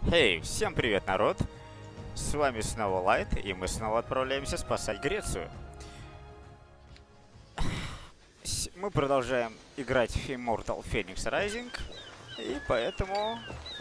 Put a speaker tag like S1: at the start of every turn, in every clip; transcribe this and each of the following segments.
S1: Эй, всем привет, народ! С вами снова Лайт, и мы снова отправляемся спасать Грецию. Мы продолжаем играть в Immortal Phoenix Rising, и поэтому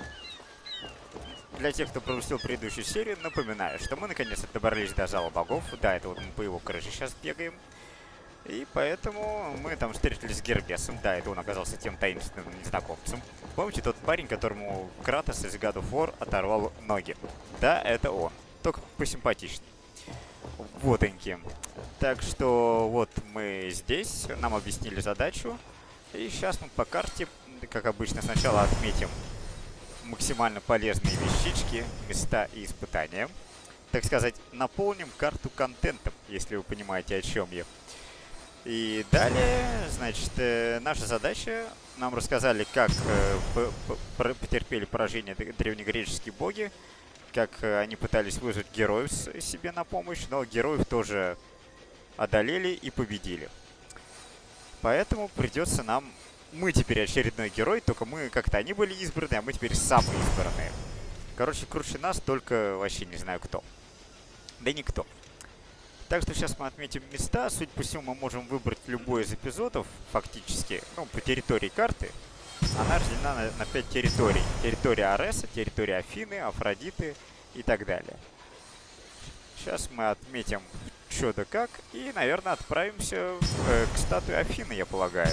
S1: для тех, кто пропустил предыдущую серию, напоминаю, что мы наконец-то добрались до Зала Богов. Да, это вот мы по его крыше сейчас бегаем. И поэтому мы там встретились с Гермесом. Да, это он оказался тем таинственным незнакомцем. Помните тот парень, которому Кратос из God of War оторвал ноги? Да, это он. Только посимпатичнее. Вотеньки. Так что вот мы здесь. Нам объяснили задачу. И сейчас мы по карте, как обычно, сначала отметим максимально полезные вещички, места и испытания. Так сказать, наполним карту контентом, если вы понимаете, о чем я. И далее, значит, наша задача, нам рассказали, как потерпели поражение древнегреческие боги, как они пытались вызвать героев себе на помощь, но героев тоже одолели и победили. Поэтому придется нам... Мы теперь очередной герой, только мы как-то они были избраны, а мы теперь самые избранные. Короче, круче нас только вообще не знаю кто. Да никто. Так что сейчас мы отметим места. Судя по всему, мы можем выбрать любой из эпизодов, фактически, ну, по территории карты. Она разделена на 5 территорий. Территория Ареса, территория Афины, Афродиты и так далее. Сейчас мы отметим что да как и, наверное, отправимся к статуе Афины, я полагаю.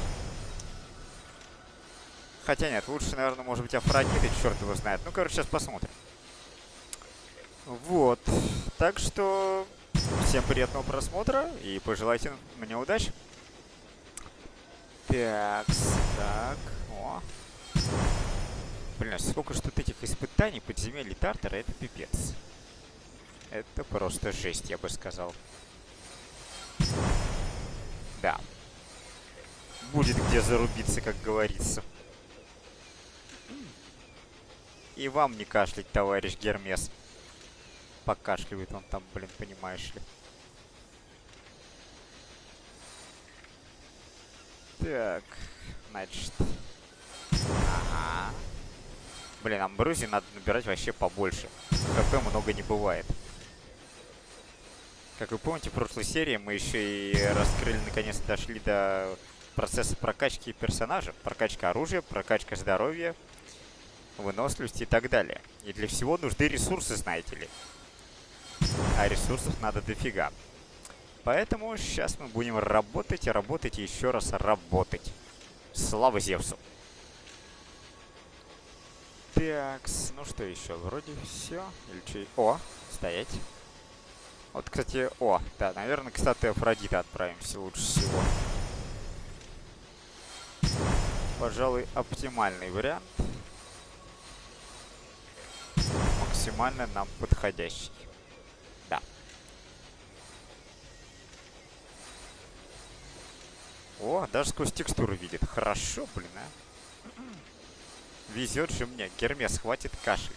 S1: Хотя нет, лучше, наверное, может быть Афродиты, черт его знает. Ну, короче, сейчас посмотрим. Вот. Так что... Всем приятного просмотра и пожелайте мне удачи. Так. О. Блин, сколько ж тут этих испытаний подземелья Тартара, это пипец. Это просто жесть, я бы сказал. Да. Будет где зарубиться, как говорится. И вам не кашлять, товарищ Гермес. Покашливает он там, блин, понимаешь ли. Так, значит. Ага. Блин, амброзии надо набирать вообще побольше. ХП много не бывает. Как вы помните, в прошлой серии мы еще и раскрыли, наконец-то дошли до процесса прокачки персонажа. Прокачка оружия, прокачка здоровья, выносливости и так далее. И для всего нужны ресурсы, знаете ли. А ресурсов надо дофига. Поэтому сейчас мы будем работать и еще раз работать. Слава Зевсу. Так, ну что еще? Вроде все. Или что? О, стоять. Вот, кстати, о, да, наверное, к статуе Афродиты отправимся лучше всего. Пожалуй, оптимальный вариант. Максимально нам подходящий. Да. О, даже сквозь текстуру видит. Хорошо, блин, а. Везет же мне. Гермес, хватит кашлять.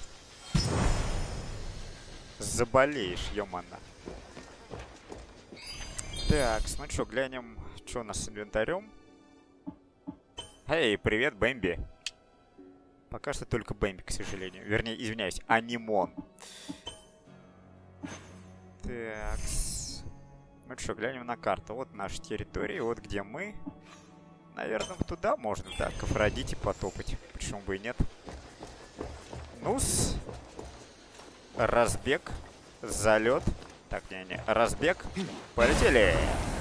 S1: Заболеешь, ё-мана. Так, ну что, глянем, что у нас с инвентарем. Эй, привет, Бэмби. Пока что только Бэмби, к сожалению. Вернее, извиняюсь, Анимон. Так. Ну что, глянем на карту. Вот наша территория, вот где мы. Наверное, туда можно, да, к Афродите потопать. Почему бы и нет? Ну-с. Разбег. Залет. Так, не-не. Разбег. Полетели.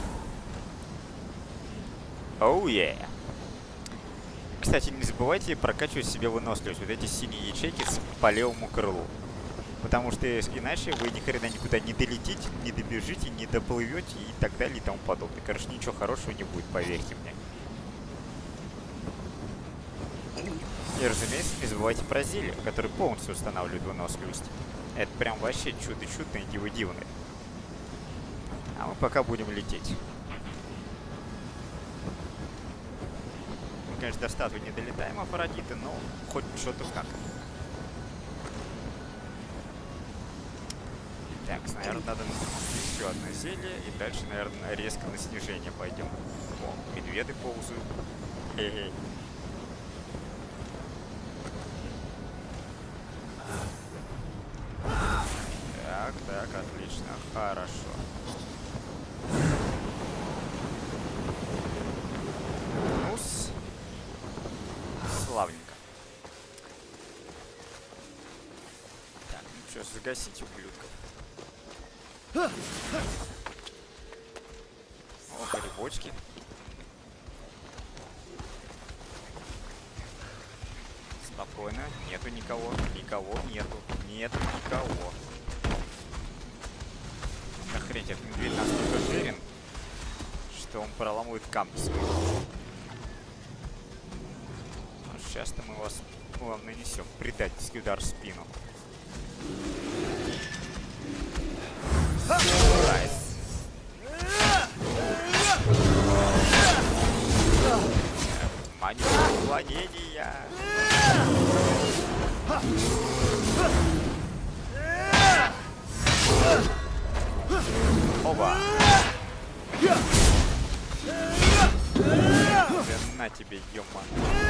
S1: Оу, е. Кстати, не забывайте прокачивать себе выносливость. Вот эти синие ячейки по левому крылу. Потому что иначе вы ни хрена никуда не долетите, не добежите, не доплывете и так далее и тому подобное. Короче, ничего хорошего не будет, поверьте мне. И, разумеется, не забывайте про зелье, которое полностью устанавливает выносливость. Это прям вообще чудо-чудо и диво-дивное. А мы пока будем лететь. Мы, конечно, до статуи не долетаем, Афродиты, но хоть что-то как. Так, наверное, надо еще одно зелье, и дальше, наверное, резко на снижение пойдем. О, медведы ползают. Хе-хе. Хорошо. Ну-с. Славненько. Так, ну что, загасить ублюдков. О, грибочки. Спокойно. Нету никого. Никого нету. Нету никого. Охренеть, этот медведь настолько жирен, что он проламывает камни свои. Сейчас-то мы вас вам нанесем предательский удар в спину. Найс. Маню уклонения. Оба. Да на тебе, ёма.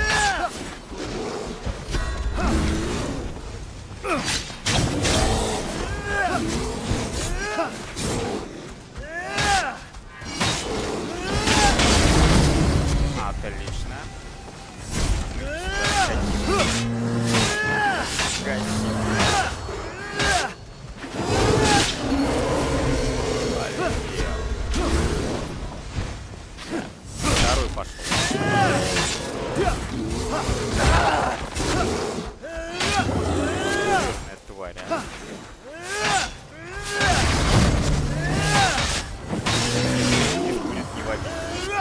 S1: Отлично. Второй пошел. Серьезная тварь, а. Будет не вобить.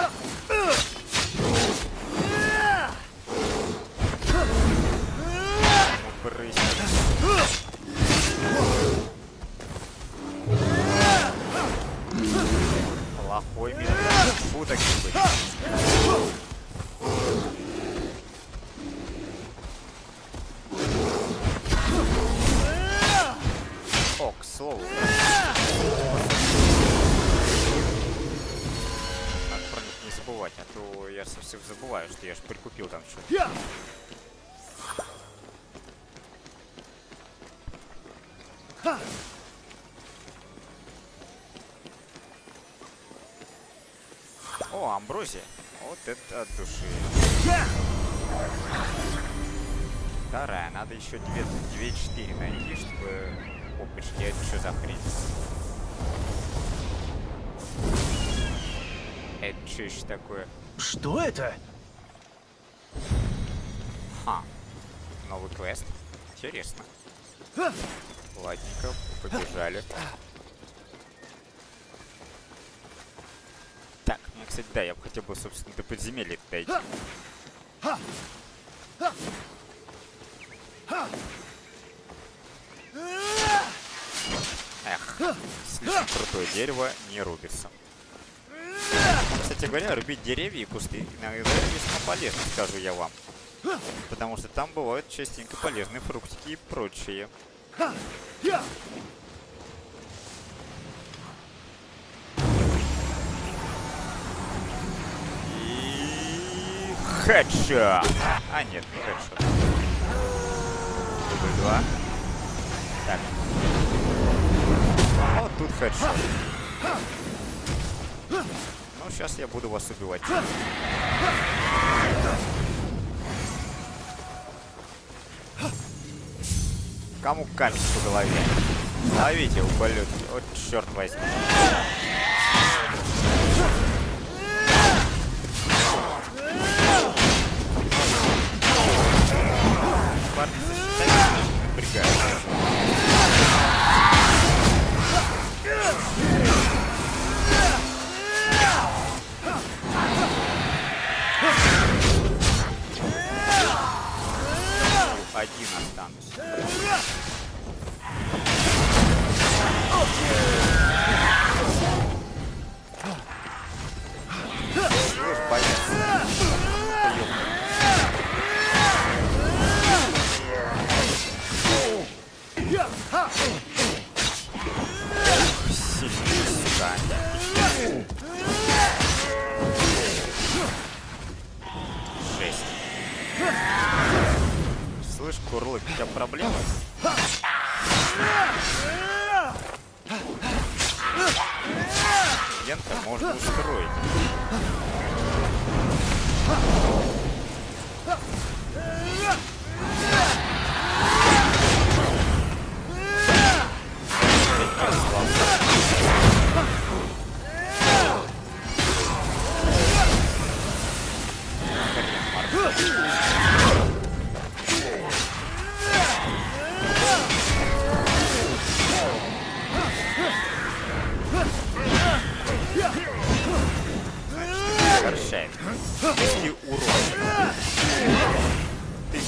S1: Плохой мир. Фу, так не быть. О, к слову. Надо про них не забывать, а то я совсем забываю, что я же прикупил там что-то. О, амброзия. Вот это от души. Вторая. Надо еще 2-4 найти, чтобы... Опачки, это что за хрень? Это что еще такое?
S2: Что это?
S1: Ха. Новый квест. Интересно. Ладненько, побежали. Так, мне, кстати, да, я бы хотел бы, собственно, до подземелья дойти. Эх, слишком крутое дерево не рубится. Кстати говоря, рубить деревья и кусты иногда весьма полезно, скажу я вам. Потому что там бывают частенько полезные фруктики и прочие. И... Хедшот! А, нет, не хедшот. Дубль 2. Так. Вот тут хедшот. Ну, сейчас я буду вас убивать. Кому камень по голове? Ловите, ублюдки. Вот черт возьми. Парни, засчитайте, напрягают. Один останусь. Слышь, боец. Сильный, сука. Жесть. Слышь, Курлык, у тебя проблемы? Ента можно устроить. Горчает. Если урон. Ты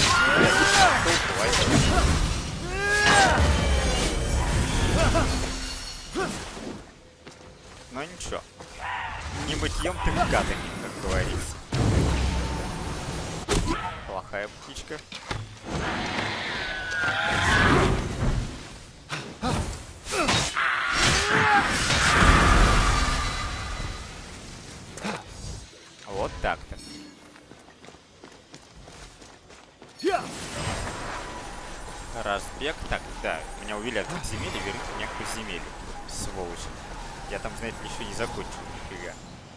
S1: но ничего. Не мытьем, ты гадами, как говорится. Плохая птичка. Вот так-то. Разбег. Так, да, меня увели от подземелья, верните меня к подземелью. Сволочь. Я там, знаете, еще не закончил, нифига.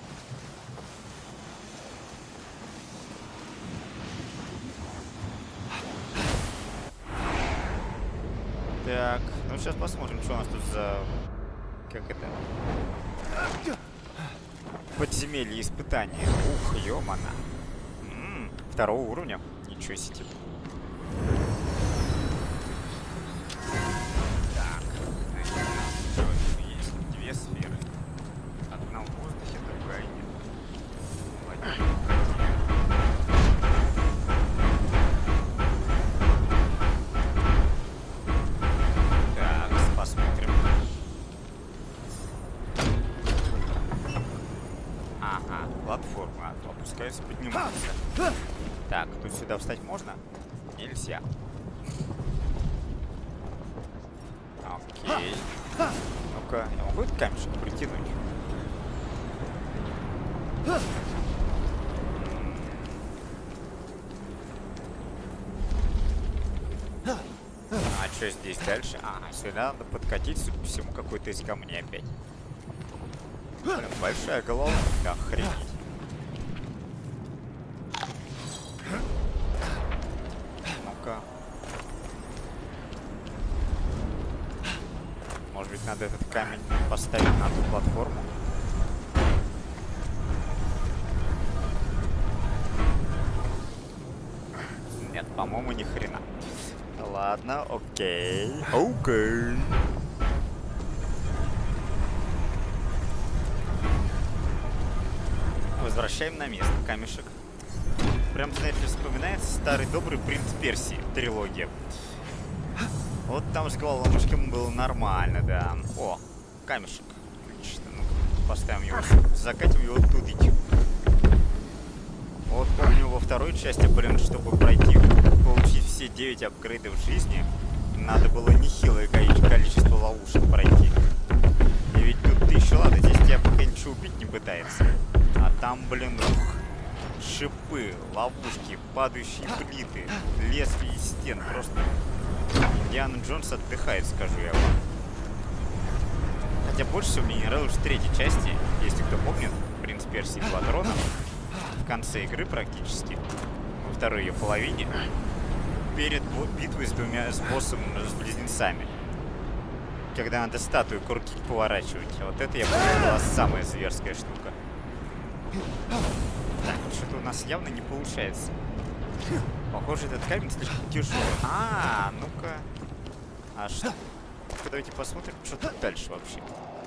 S1: Так, ну сейчас посмотрим, что у нас тут за... Как это? Подземелье испытания. Ух, ёмана. Второго уровня. Ничего себе. Так, значит, у нас есть две сферы. Одна в воздухе, другая нет. Так, посмотрим. Ага, платформа. Опускается, поднимается. Так, тут сюда встать можно? Нельзя. Окей. Ну-ка, я могу этот камешек притянуть? А что здесь дальше? Ага, сюда надо подкатить, судя по всему, какой-то из камней опять. Блин, большая голова. Да, охренеть. Ну-ка. Может быть, надо этот камень поставить на ту платформу? Нет, по-моему, ни хрена. Ладно, окей. Окей. Возвращаем на место камешек. Прям, знаете, вспоминается старый добрый «Принц Персии» трилогия. Вот там с головушками было нормально, да. О, камешек. Отлично. Ну-ка, поставим его, закатим его тудыть. Вот помню, во второй части, блин, чтобы пройти, получить все 9 апгрейдов в жизни, надо было нехилое количество ловушек пройти. И ведь тут ты еще, ладно, здесь тебя пока ничего убить не пытается. А там, блин, ух, шипы, ловушки, падающие плиты, лезвия из стен. Просто Индиана Джонс отдыхает, скажу я вам. Хотя больше всего мне не нравилось в третьей части, если кто помнит, «Принц Персии. Два трона», в конце игры практически, во второй ее половине, перед битвой с боссом, с близнецами. Когда надо статую крутить, поворачивать. Вот это, я помню, была самая зверская штука. Так, что-то у нас явно не получается. Похоже, этот камень слишком тяжелый. Ну-ка. А что? Давайте посмотрим, что тут дальше вообще.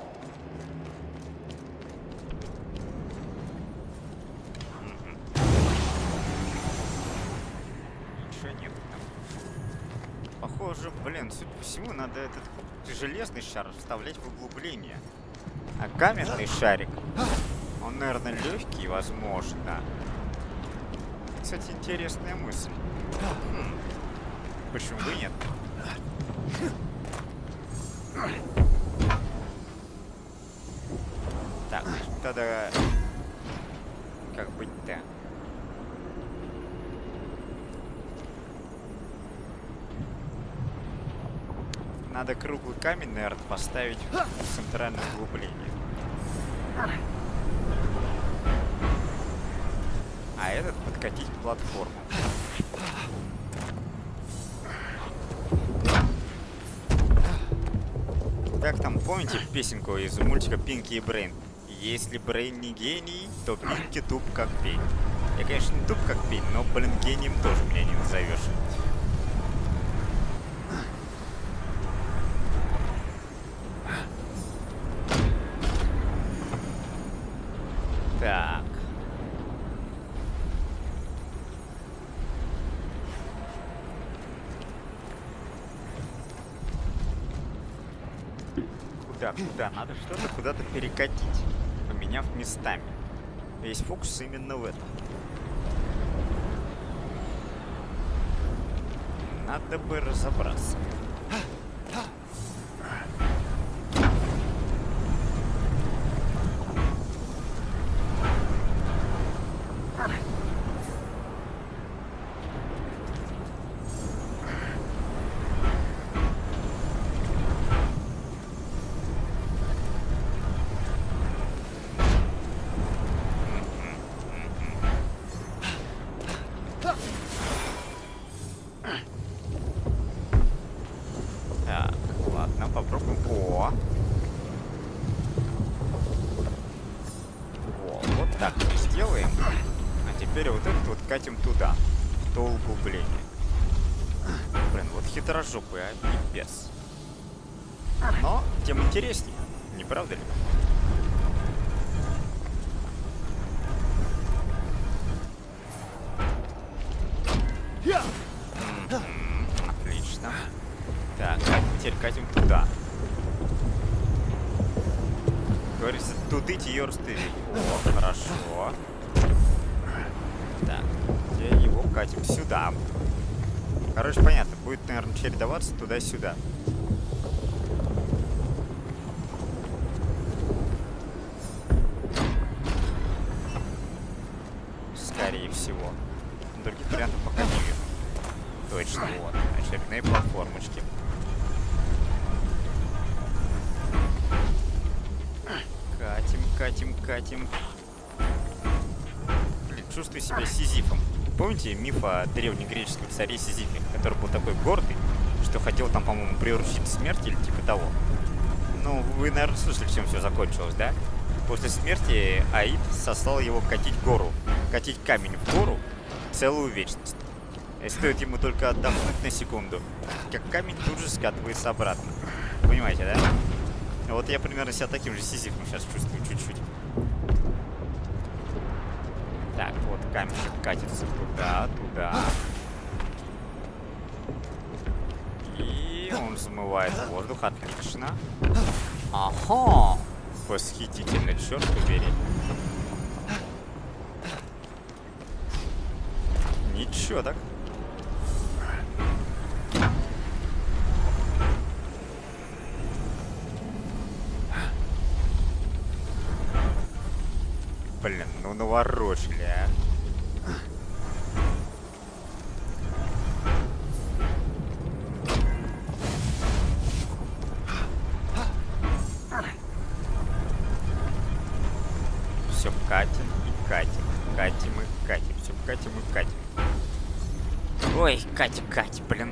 S1: Ничего нет там. Похоже, блин, судя по всему, надо этот железный шар вставлять в углубление. А каменный шарик, он, наверное, легкий, возможно. Кстати, интересная мысль. Почему бы и нет? Так, тогда... Как быть-то? Надо круглый камень, наверное, поставить в центральное углубление. А этот подкатить к платформу. Как там, помните песенку из мультика Пинки и Брейн? Если Брейн не гений, то Пинки туп как пень. Я, конечно, не туп как пень, но, блин, гением тоже меня не назовешь. Так. Куда? Надо что-то куда-то перекатить, поменяв местами. Весь фокус именно в этом. Надо бы разобраться. Катим туда, в то углубление. Блин, вот хитрожопый, а пипец. Но тем интереснее, не правда ли? Отлично. Так, теперь катим туда. Говорится, тудыть ее растырить. О, хорошо. Так, где его катим сюда. Короче, понятно, будет, наверное, чередоваться туда-сюда. Скорее всего. Других вариантов пока не вижу. Точно, вот. Очередные платформочки. Катим. Чувствую себя Сизифом. Помните миф о древнегреческом царе Сизифе, который был такой гордый, что хотел там, по-моему, приручить смерть или типа того? Ну, вы, наверное, слышали, чем все закончилось, да? После смерти Аид сослал его катить камень в гору целую вечность. И стоит ему только отдохнуть на секунду, как камень тут же скатывается обратно. Понимаете, да? Вот я примерно себя таким же Сизифом сейчас чувствую чуть-чуть. Так, вот камешек катится туда. И он взмывает воздух, отлично. Ага! Восхитительно, черт побери. Ничего так. Блин, ну наворочили, а. Все катим и катим. Катим и катим. Все катим и катим. Ой, катим, блин.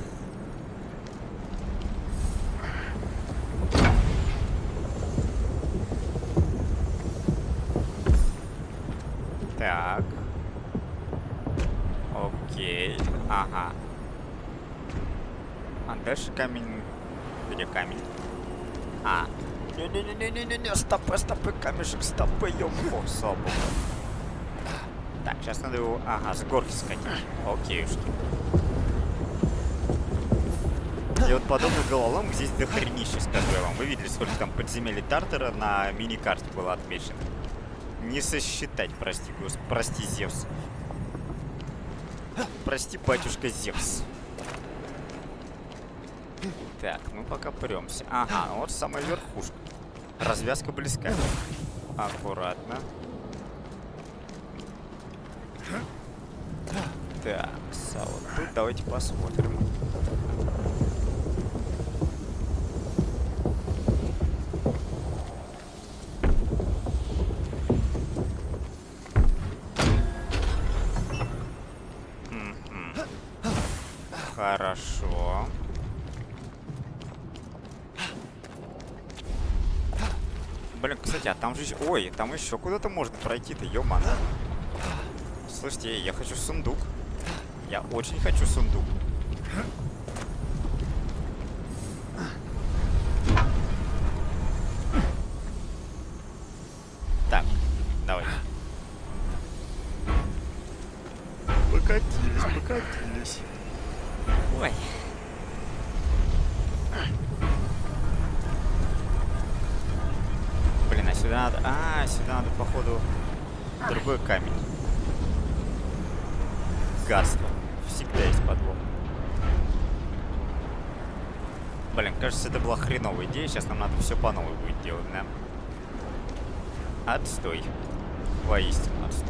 S1: Так. Окей. Ага. А дальше камень. Где камень? А. Не-не-не-не-не-не. Стопы, камешек, стопы, ёпо, собу. Так, сейчас надо его... Ага, с горки скатить. Окейушки. И вот подобный головолом здесь дохренище, скажу я вам. Вы видели, сколько там подземелий Тартара на мини-карте было отмечено? Не сосчитать, прости, Зевс. Прости, батюшка Зевс. Так, мы пока премся. Ага, вот самая верхушка. Развязка близка. Аккуратно. Так, а вот тут давайте посмотрим. Хорошо. Блин, кстати, а там же... Ой, там еще куда-то можно пройти-то, ё-мана. Слушайте, я хочу сундук. Я очень хочу сундук. Так, давай. Покатились, покатились. Ой. Блин, а сюда надо... сюда надо, походу, другой камень. Гадство. Всегда есть подвох. Блин, кажется, это была хреновая идея. Сейчас нам надо все по новой будет делать, да? Отстой. Воистину отстой.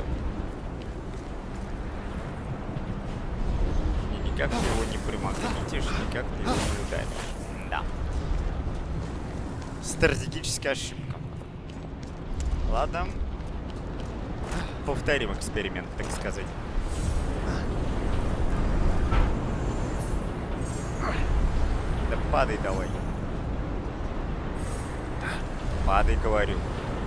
S1: И никак ты его не примагнитишь, никак ты его не ударишь. Да. Стратегическая ошибка. Ладно. Повторим эксперимент, так сказать. Да падай давай. Падай, говорю.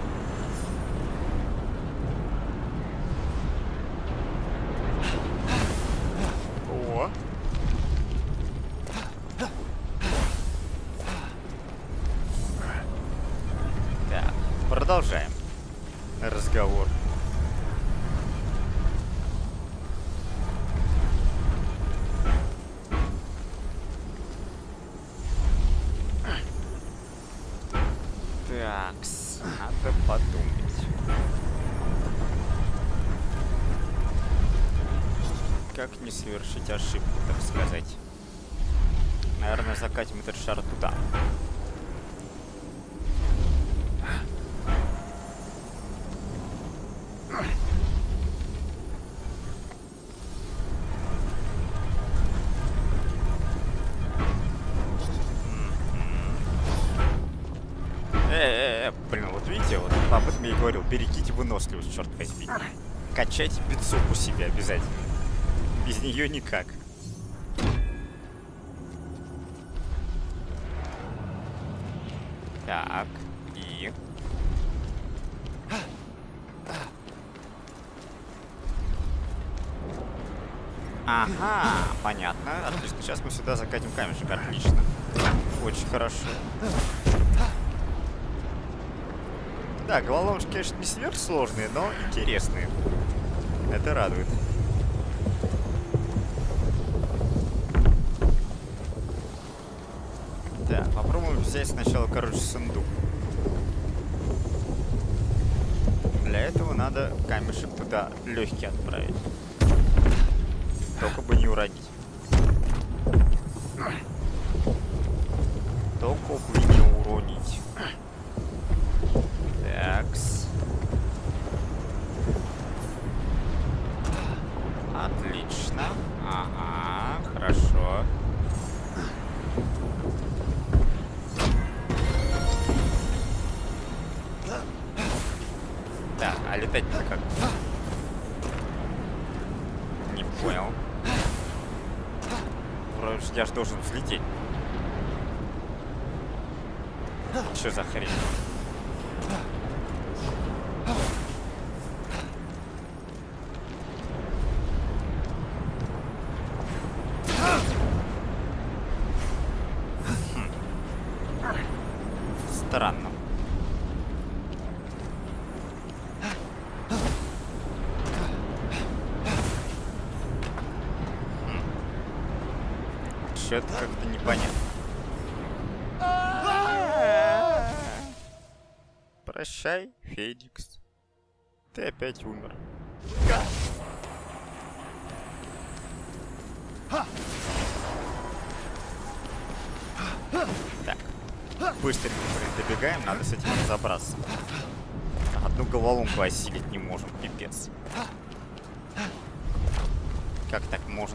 S1: О. Так, продолжаем разговор. Такс, надо подумать. Как не совершить ошибку, так сказать. Наверное, закатим этот шар туда. Блин, вот видите, вот об этом я и говорил. Берегите выносливость, черт возьми. Качайте бицуху себе обязательно. Без нее никак. Так, и... Ага, понятно. Отлично. Сейчас мы сюда закатим камешек. Отлично. Очень хорошо. Да, головоломки, конечно, не сверхсложные, но интересные. Это радует. Так, попробуем взять сначала, короче, сундук. Для этого надо камешек туда легкий отправить. Только бы не уронить. Только бы не уронить. Такс. Отлично. Ага, хорошо. Так, а летать-то как? Не понял. Вроде я же должен взлететь. Что за хрень? Странно. Что-то как-то непонятно. Прощай, Феникс. Ты опять умер. Так. Быстренько, блин, добегаем, надо с этим разобраться. Одну головоломку осилить не можем, пипец. Как так можно?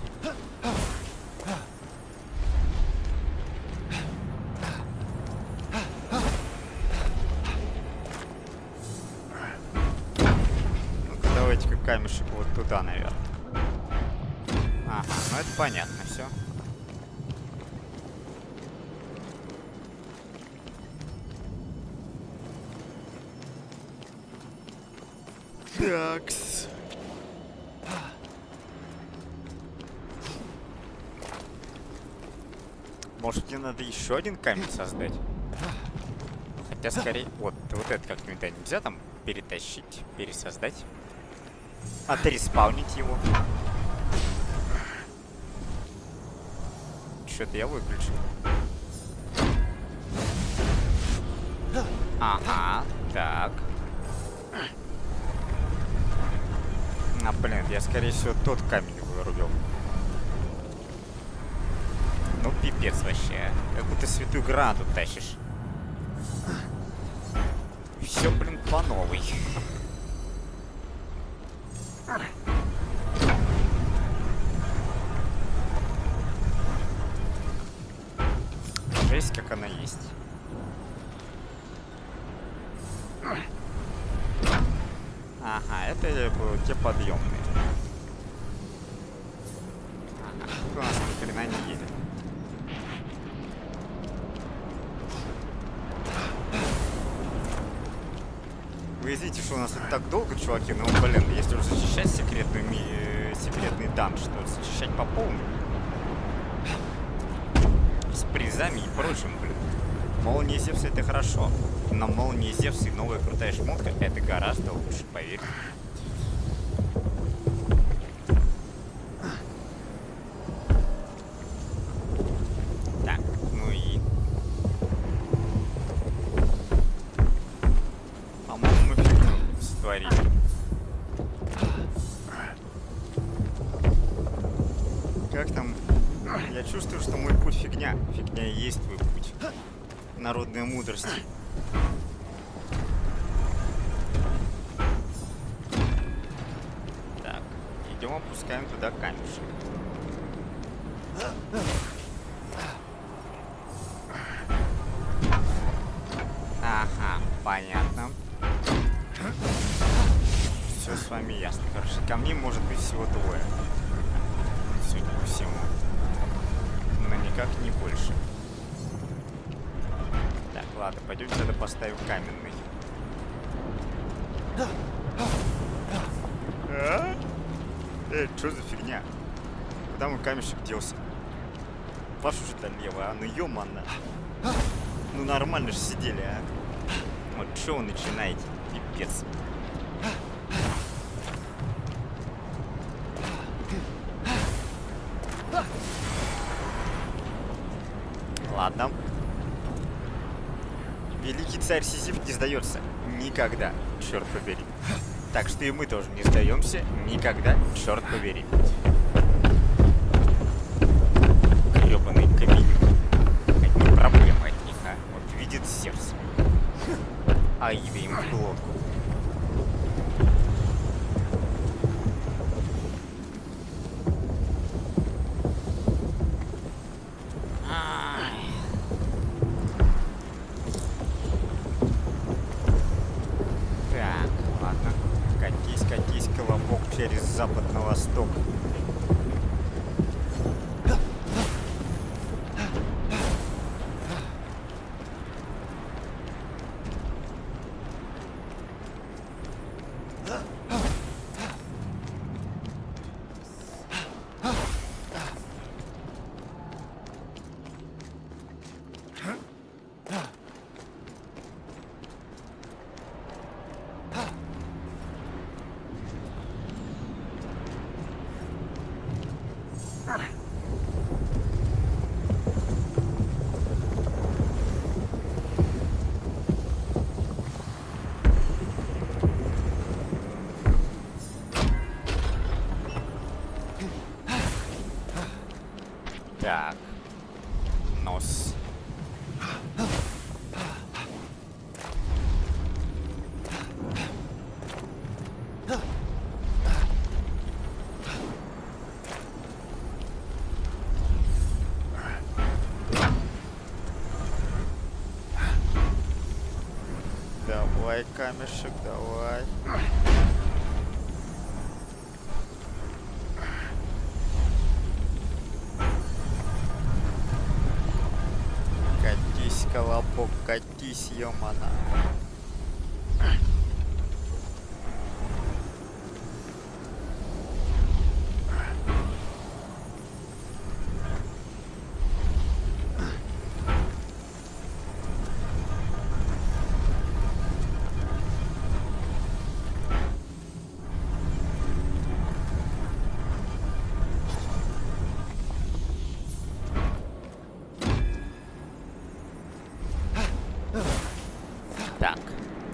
S1: Ну-ка, давайте-ка камешек вот туда, наверное. Ага, ну это понятно все. Такс. Может, мне надо еще один камень создать? Хотя скорее... Вот это как-нибудь нельзя там перетащить, пересоздать. Отреспаунить его. Что-то я выключил. Ага, так. А, блин, я, скорее всего, тот камень вырубил. Ну, пипец вообще. Как будто святую гранату тащишь. Все, блин, по новой. Жесть, как она есть. Ага, это те подъемные. Ага, у нас ни хрена не едет. Вы извините, что у нас тут так долго, чуваки, но, блин, если уже защищать секретный данж, то защищать по полной. С призами и прочим, блин. Молния Зевса — это хорошо, но Молния Зевса и новая крутая шмотка — это гораздо лучше, поверь. Так, ну и... По-моему, мы фигню сотворили. Как там? Я чувствую, что мой путь фигня. Фигня и есть твой путь. Народная мудрость. Так, идем, опускаем туда камешек. Ага, понятно. Все с вами ясно. Короче, камней может быть всего двое. Судя по всему. Но никак не больше. Так, ладно, пойдемте тогда поставим каменный. А? Что за фигня? Куда мой камешек делся? Вашу же-то лево, а? Ну ё-мана. Ну нормально же сидели, а? Вот что вы начинаете? Пипец. Ладно. Великий царь Сизиф не сдается. Никогда, черт побери. Так что и мы тоже не сдаемся. Никогда, черт побери. Гребаный камень. Одни проблемы от них, а? Вот видит Зевс. А имя им в глотку. Через запад на восток. Так. Нос. Давай, камешек, давай. Катись, колобок, катись, ёмана.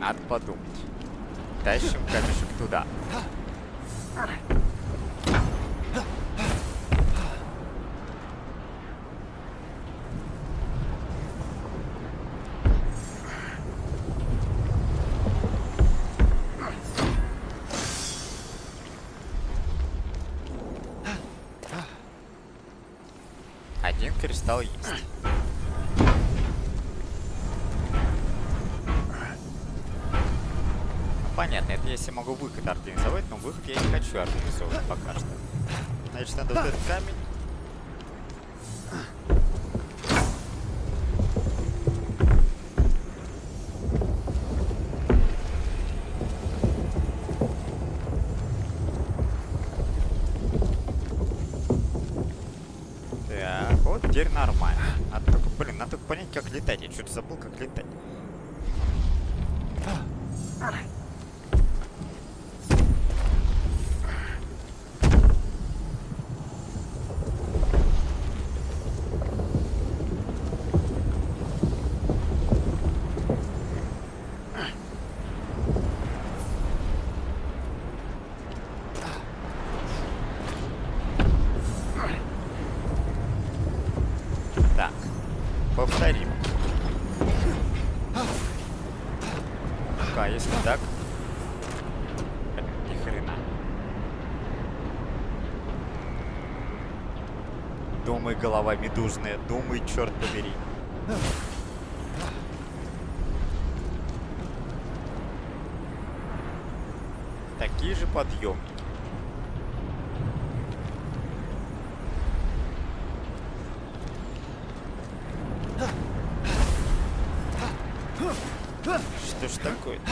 S1: Надо подумать. Тащим камешек туда. Один кристалл есть. Понятно, это если могу выход организовать, но выход я не хочу организовывать пока что. Значит, надо вот этот камень. Так, вот теперь нормально. А только, блин, надо только понять, как летать. Я что-то забыл, как летать. Так, повторим. А если так? Ни хрена. Думай, голова медузная, думай, черт побери. Такие же подъемники. Что ж такое-то?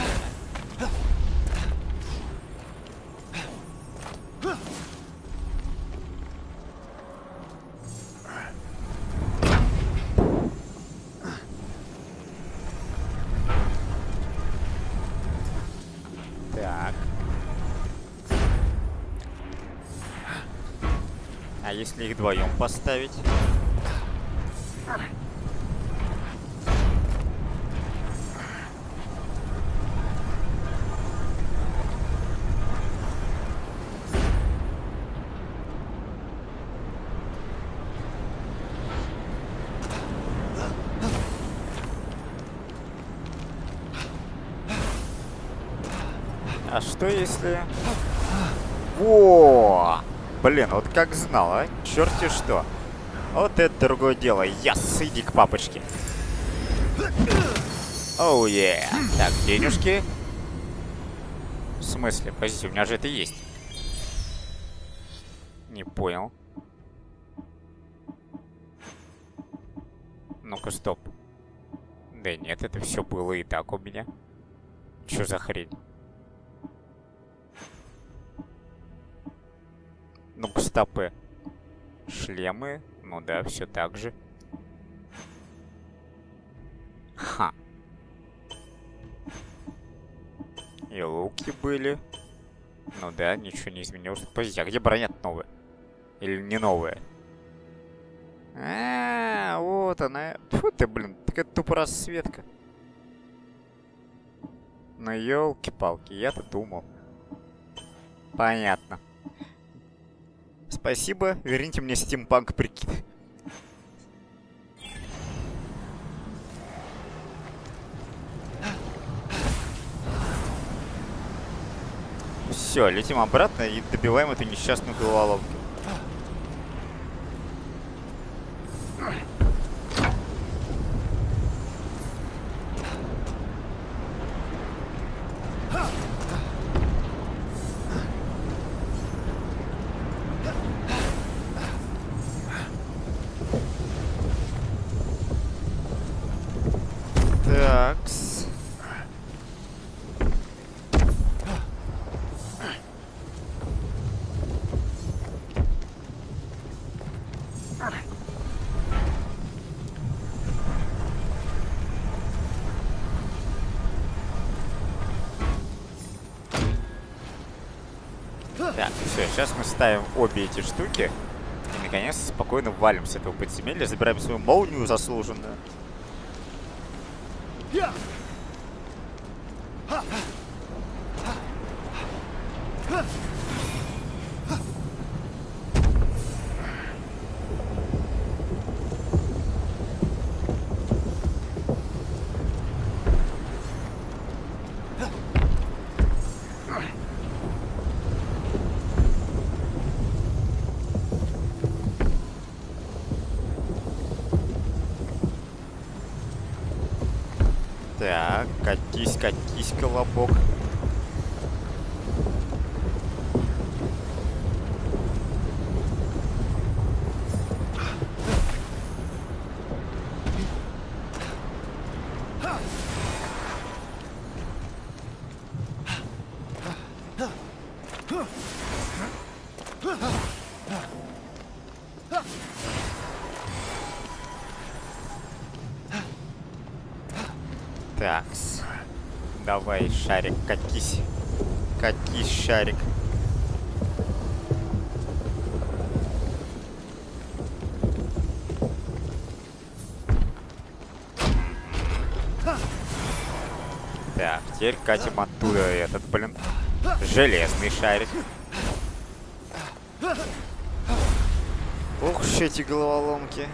S1: Так. А если их вдвоем поставить? А что если... О! Блин, вот как знал, а? Черти что. Вот это другое дело. Яс, иди к папочке. Оу, е. Так, денежки. В смысле? Подождите, у меня же это есть. Не понял. Ну-ка, стоп. Да нет, это все было и так у меня. Что за хрень? Ну-ка, стопы. Шлемы. Ну да, все так же. Ха. И луки были. Ну да, ничего не изменилось. Подождите, а где броня новая? Или не новая? Вот она. Фу ты, блин, такая тупо расцветка. Ну елки-палки, я-то думал. Понятно. Спасибо, верните мне стимпанк прикид. Все, летим обратно и добиваем эту несчастную головоломку. Такс. Так, все, сейчас мы ставим обе эти штуки и наконец-то спокойно валим с этого подземелья, забираем свою молнию заслуженную. Так, катись, катись, колобок. Такс. Давай, шарик, катись. Катись, шарик. Так, теперь катим оттуда этот, блин, железный шарик. Ух, эти головоломки.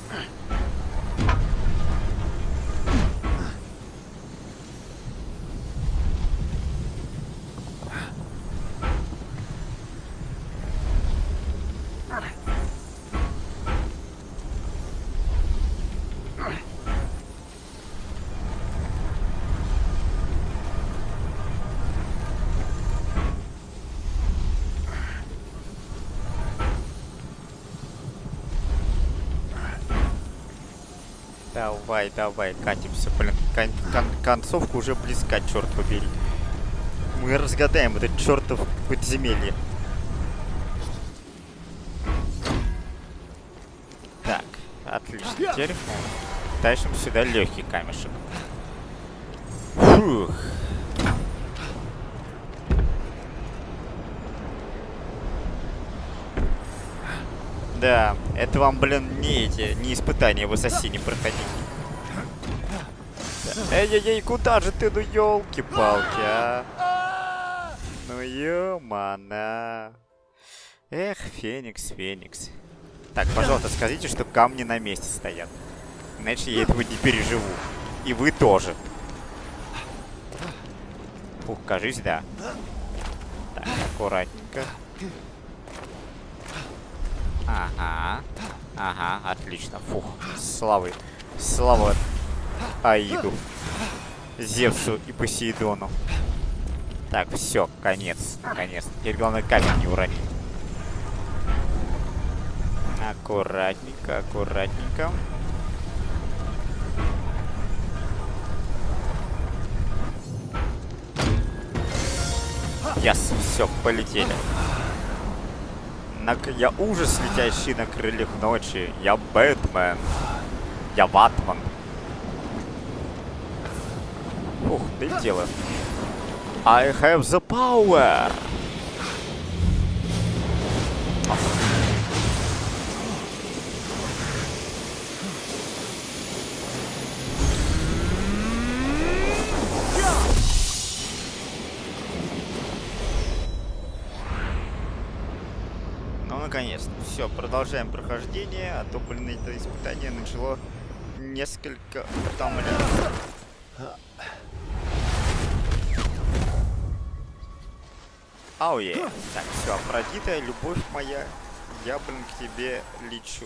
S1: Давай, давай, катимся, блин. Концовка уже близка, черт побери. Мы разгадаем этот чертов подземелье. Так, отлично. Теперь тащим сюда легкий камешек. Фух. Да, это вам, блин, не испытания в ассасине проходить. Эй-эй-эй, куда же ты, ну ёлки-палки, а? Ну ё-мана. Эх, Феникс, Феникс. Так, пожалуйста, скажите, что камни на месте стоят. Иначе я этого не переживу. И вы тоже. Фух, кажись, да. Так, аккуратненько. Ага. Ага, отлично. Фух, слава Аиду, Зевсу и Посейдону. Так, все, конец. Наконец. Теперь главное камень не уронить. Аккуратненько, аккуратненько. Яс, все, полетели. Я ужас, летящий на крыльях ночи. Я Бэтмен. Я Батман. Ух, долетело. I have the power. Наконец-то. Все, продолжаем прохождение, а то, блин, это испытание начало несколько утомлять. Ауе. Так, все, Афродита, любовь моя, я, блин, к тебе лечу.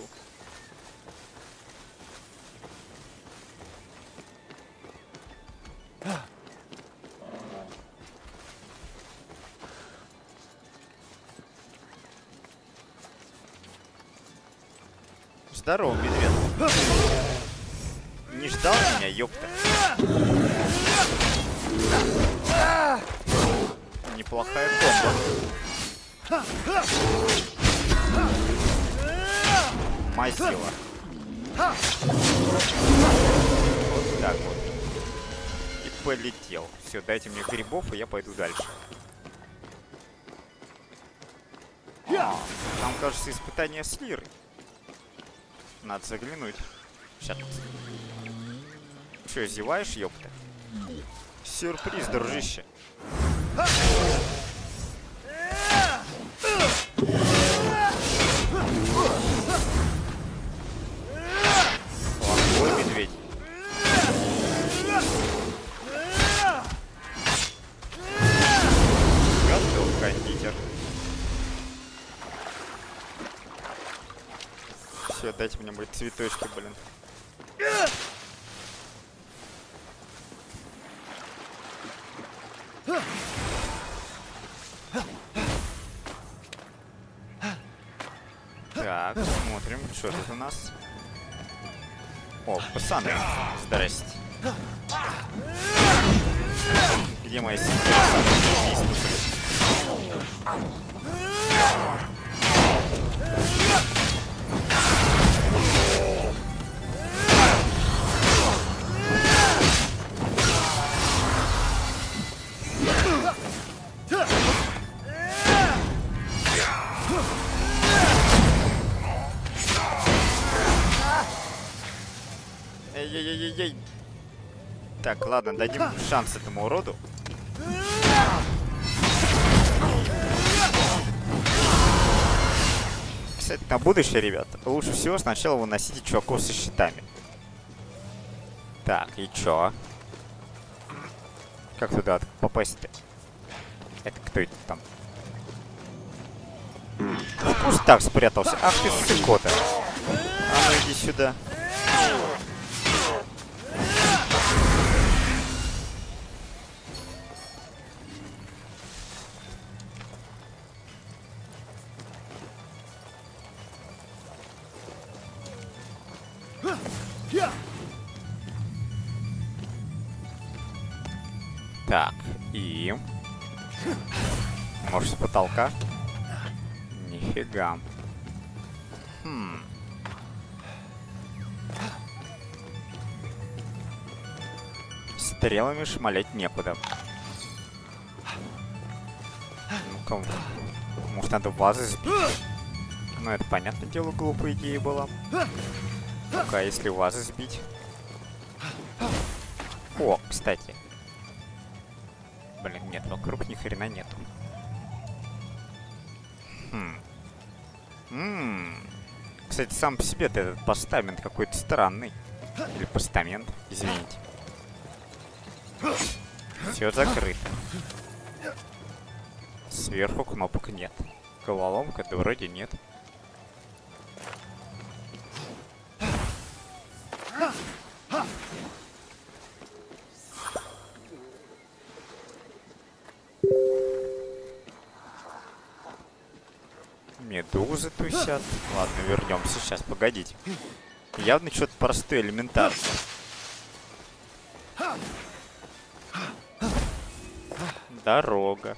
S1: Здорово, медведь. Не ждал меня, ёпта. Неплохая комбо. Мазила. Вот так вот. И полетел. Все, дайте мне грибов, и я пойду дальше. Там, кажется, испытание с лирой. Надо заглянуть. Сейчас. Че, зеваешь, ёпта? Сюрприз, дружище. Плохой медведь. Готов, кондитер. Все, дайте мне, блин, цветочки, блин. Так, смотрим, что тут у нас. О, пацаны, здрасте. Где мои Эй-ей-ей-ей-ей. Так, ладно, дадим шанс этому уроду. Кстати, на будущее, ребят, лучше всего сначала выносите чуваков со щитами. Так, и чё? Как туда попасть-то? Это кто это там? В кустах спрятался. Ах ты, сыкота. А ну иди сюда. Так, и... Может, с потолка? Нифига. Стрелами шмалять некуда. Ну-ка, может, надо вазы сбить? Ну, это, понятное дело, глупая идея была. Ну-ка, если вазы сбить? О, кстати. Блин, нет, вокруг ни хрена нету. Кстати, сам по себе-то этот постамент какой-то странный. Или постамент, извините. Все закрыто. Сверху кнопок нет. Головоломка, да вроде нет. Медузы тусят. Ладно, вернемся сейчас, погодите. Явно что-то простое, элементарное. Дорога.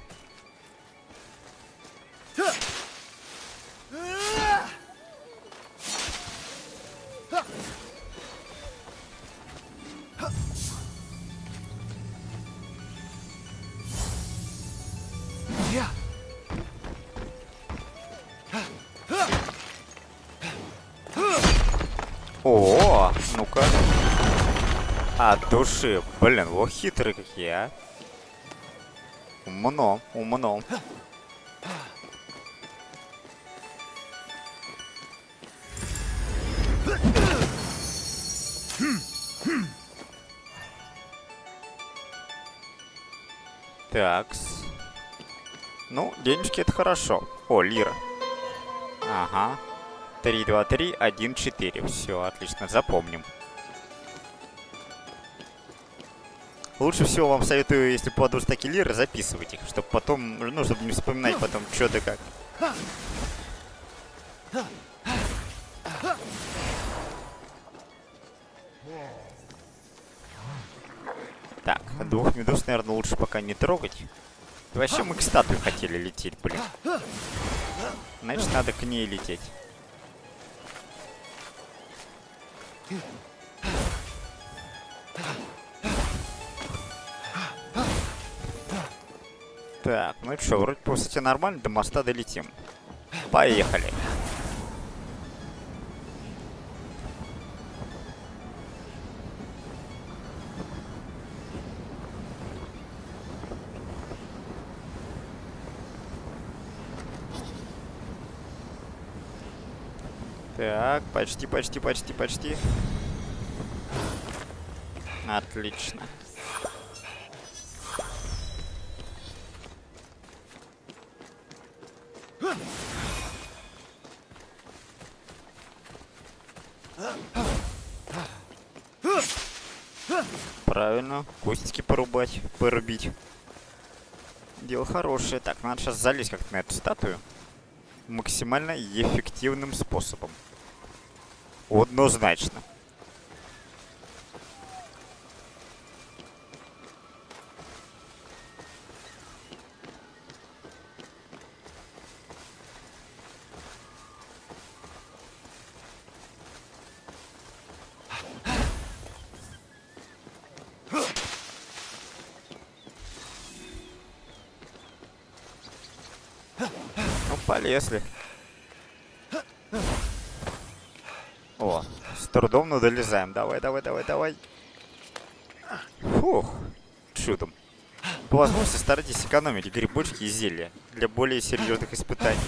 S1: О, ну-ка. От души. Блин, вот хитрые какие, а. Умно, умно. Такс. Ну, денежки это хорошо. О, лира. Ага. 3, 2, 3, 1, 4. Все, отлично, запомним. Лучше всего вам советую, если попадут такие лиры, записывать их, чтобы потом, ну, чтобы не вспоминать потом, что да как. Так, двух медуз, наверное, лучше пока не трогать. И вообще мы к статуе хотели лететь, блин. Значит, надо к ней лететь. Так, ну что, вроде по высоте нормально, до моста долетим. Поехали. Так, почти. Отлично. Правильно, кустики порубить. Дело хорошее. Так, надо сейчас залезть как-то на эту статую. Максимально эффективным способом. Однозначно. Ну, полезли. О, с трудом, но долезаем. Давай, давай, давай, давай. Фух, чудом. По возможности старайтесь экономить грибочки и зелья для более серьезных испытаний.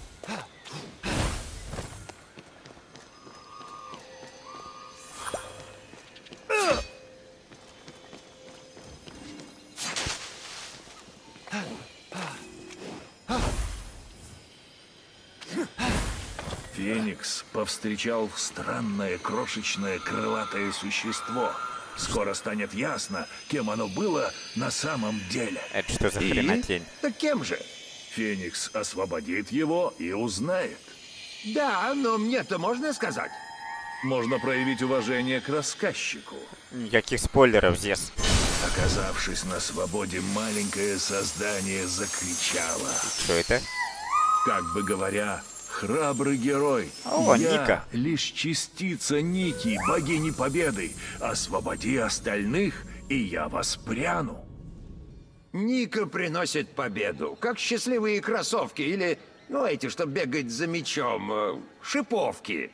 S2: Феникс повстречал странное крошечное крылатое существо. Скоро станет ясно, кем оно было на самом деле.
S1: Это что за хренотень?
S2: Так кем же? Феникс освободит его и узнает.
S3: Да, но мне-то можно сказать?
S2: Можно проявить уважение к рассказчику.
S1: Никаких спойлеров здесь.
S2: Оказавшись на свободе, маленькое создание закричало.
S1: Что это?
S2: Как бы говоря, храбрый герой.
S1: О,
S2: я
S1: Ника.
S2: лишь частица Ники, богини победы. Освободи остальных, и я воспряну.
S3: Ника приносит победу, как счастливые кроссовки или, ну, эти, что бегать за мечом, шиповки.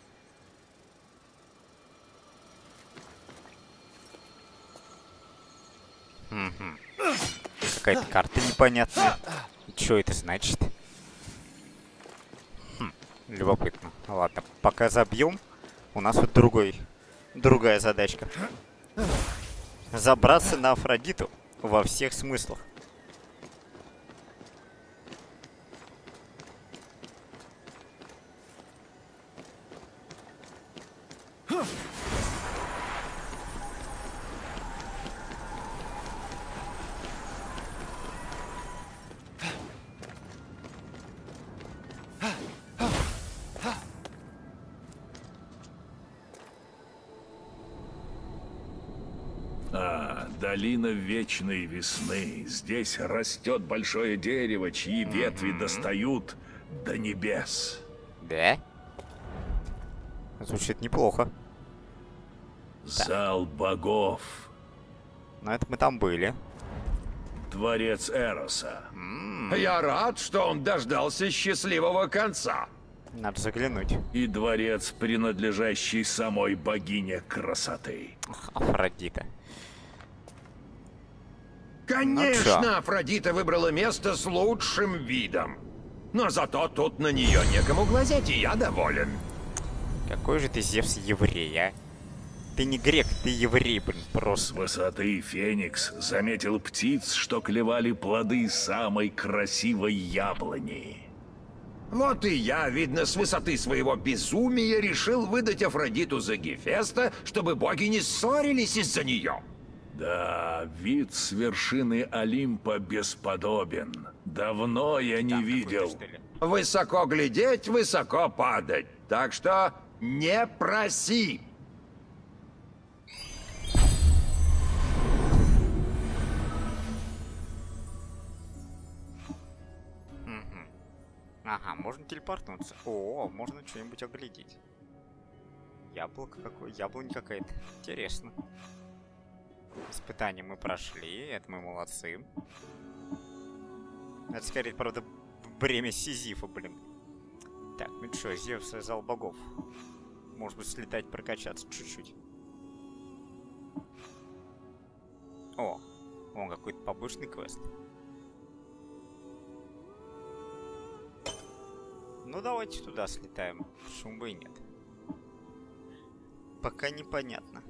S1: Какая-то карта непонятная. Что это значит? Любопытно. Ладно, пока забьем. У нас вот другая задачка. Забраться на Афродиту во всех смыслах.
S2: Долина вечной весны. Здесь растет большое дерево, чьи ветви достают до небес.
S1: Да? Звучит неплохо.
S2: Зал богов.
S1: Но это мы там были.
S2: Дворец Эроса.
S3: Я рад, что он дождался счастливого конца.
S1: Надо заглянуть.
S2: И дворец, принадлежащий самой богине красоты.
S1: Афродита.
S3: Конечно,
S1: чё?
S3: Афродита выбрала место с лучшим видом. Но зато тут на нее некому глазеть, и я доволен.
S1: Какой же ты, Зевс, еврей, а? Ты не грек, ты еврей, блин,
S2: С
S1: просто.
S2: высоты Феникс заметил птиц, что клевали плоды самой красивой яблони.
S3: Вот и я, видно, с высоты своего безумия решил выдать Афродиту за Гефеста, чтобы боги не ссорились из-за нее.
S2: Да, вид с вершины Олимпа бесподобен. Давно я не видел.
S3: Высоко глядеть, высоко падать. Так что не проси.
S1: Ага, можно телепортнуться. О, можно что-нибудь оглядеть. Яблоко какое? Яблонь какая-то. Интересно. Испытание мы прошли. Это мы молодцы. Это скорее, правда, бремя Сизифа, блин. Так, ну что, Зевс и зал богов. Может быть, слетать, прокачаться чуть-чуть. О, вон какой-то побочный квест. Ну, давайте туда слетаем. Шум бы и нет. Пока непонятно.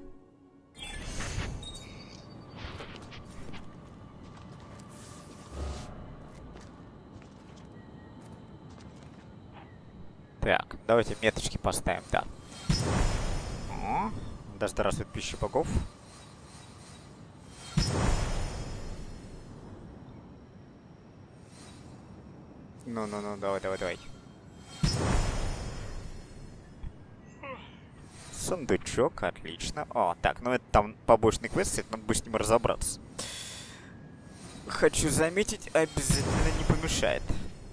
S1: Так, давайте меточки поставим, да. О, да здравствует пища богов. Ну-ну-ну, давай. Сундучок, отлично. О, так, ну это там побочный квест, кстати, надо бы с ним разобраться. Хочу заметить, обязательно не помешает.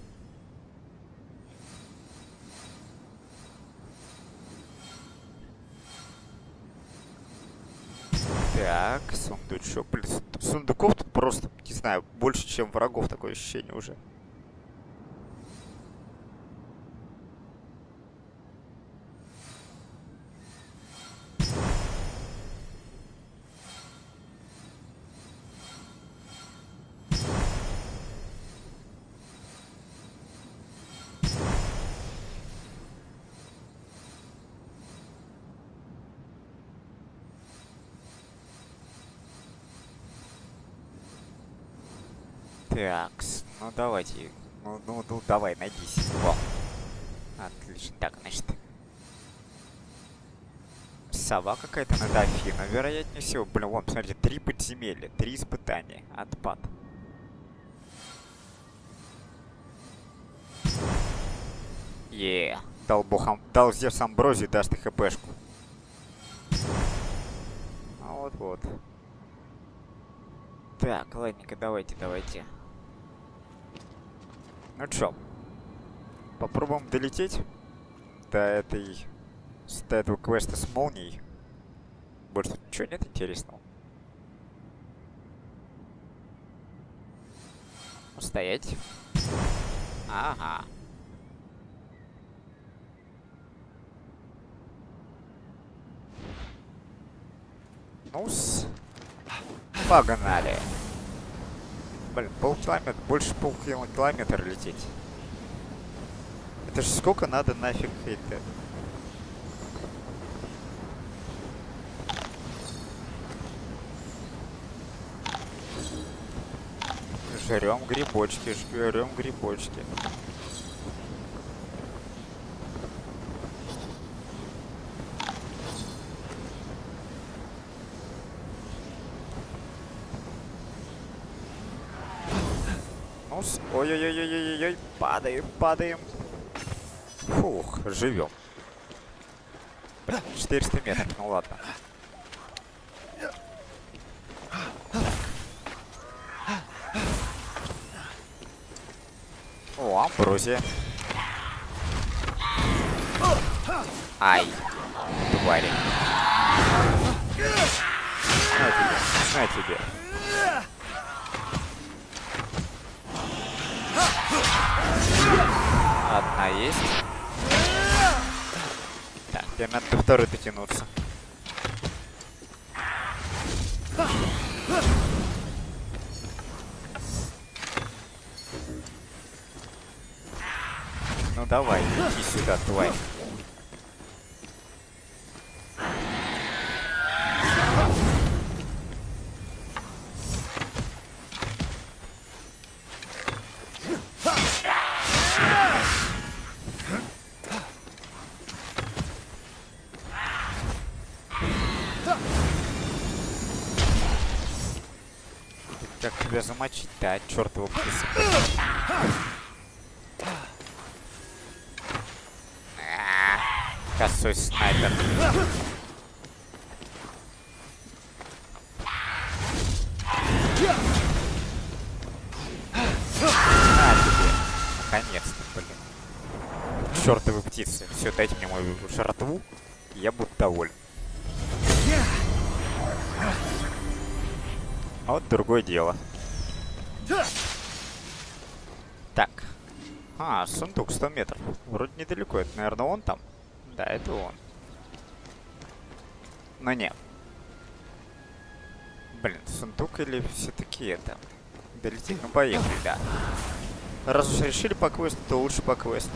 S1: Так, сундучок. Блин, сундуков тут просто, не знаю, больше, чем врагов, такое ощущение уже. Такс, ну давайте. Ну, давай, найдись. Во. Отлично. Так, значит. Сова какая-то на Дофина, вероятнее всего. Блин, вон, посмотрите, 3 подземелья, 3 испытания. Отпад. Дал бог, дал Зевс Амброзию, даст и хпшку. А вот. Так, ладненько, давайте. Ну чё, попробуем долететь до этого квеста с молнией. Больше тут ничего нет интересного. Стоять. Ага. Ну-с. Погнали. Блин, полкилометра, больше полкилометра лететь. Это же сколько надо нафиг это? Жрем грибочки. Ой-ой-ой-ой-ой-ой, падаем. Фух, живем. 400 метров, ну ладно. О, амброзия. Ай, твари. На тебе. Одна есть. Так, теперь надо до второй дотянуться. Ну давай, иди сюда, тварь. Как тебя замочить-то, а? Чёрт его птица. Косой снайпер. На тебе. Наконец-то, блин. Чёртовы птицы. Все, дайте мне мою жратву, и я буду доволен. А вот другое дело. Так. А, сундук 100 метров. Вроде недалеко. Это, наверное, он там. Да, это он. Но нет. Блин, сундук или все-таки это? Долететь? Ну, поехали, да. Раз уж решили по квесту, то лучше по квесту.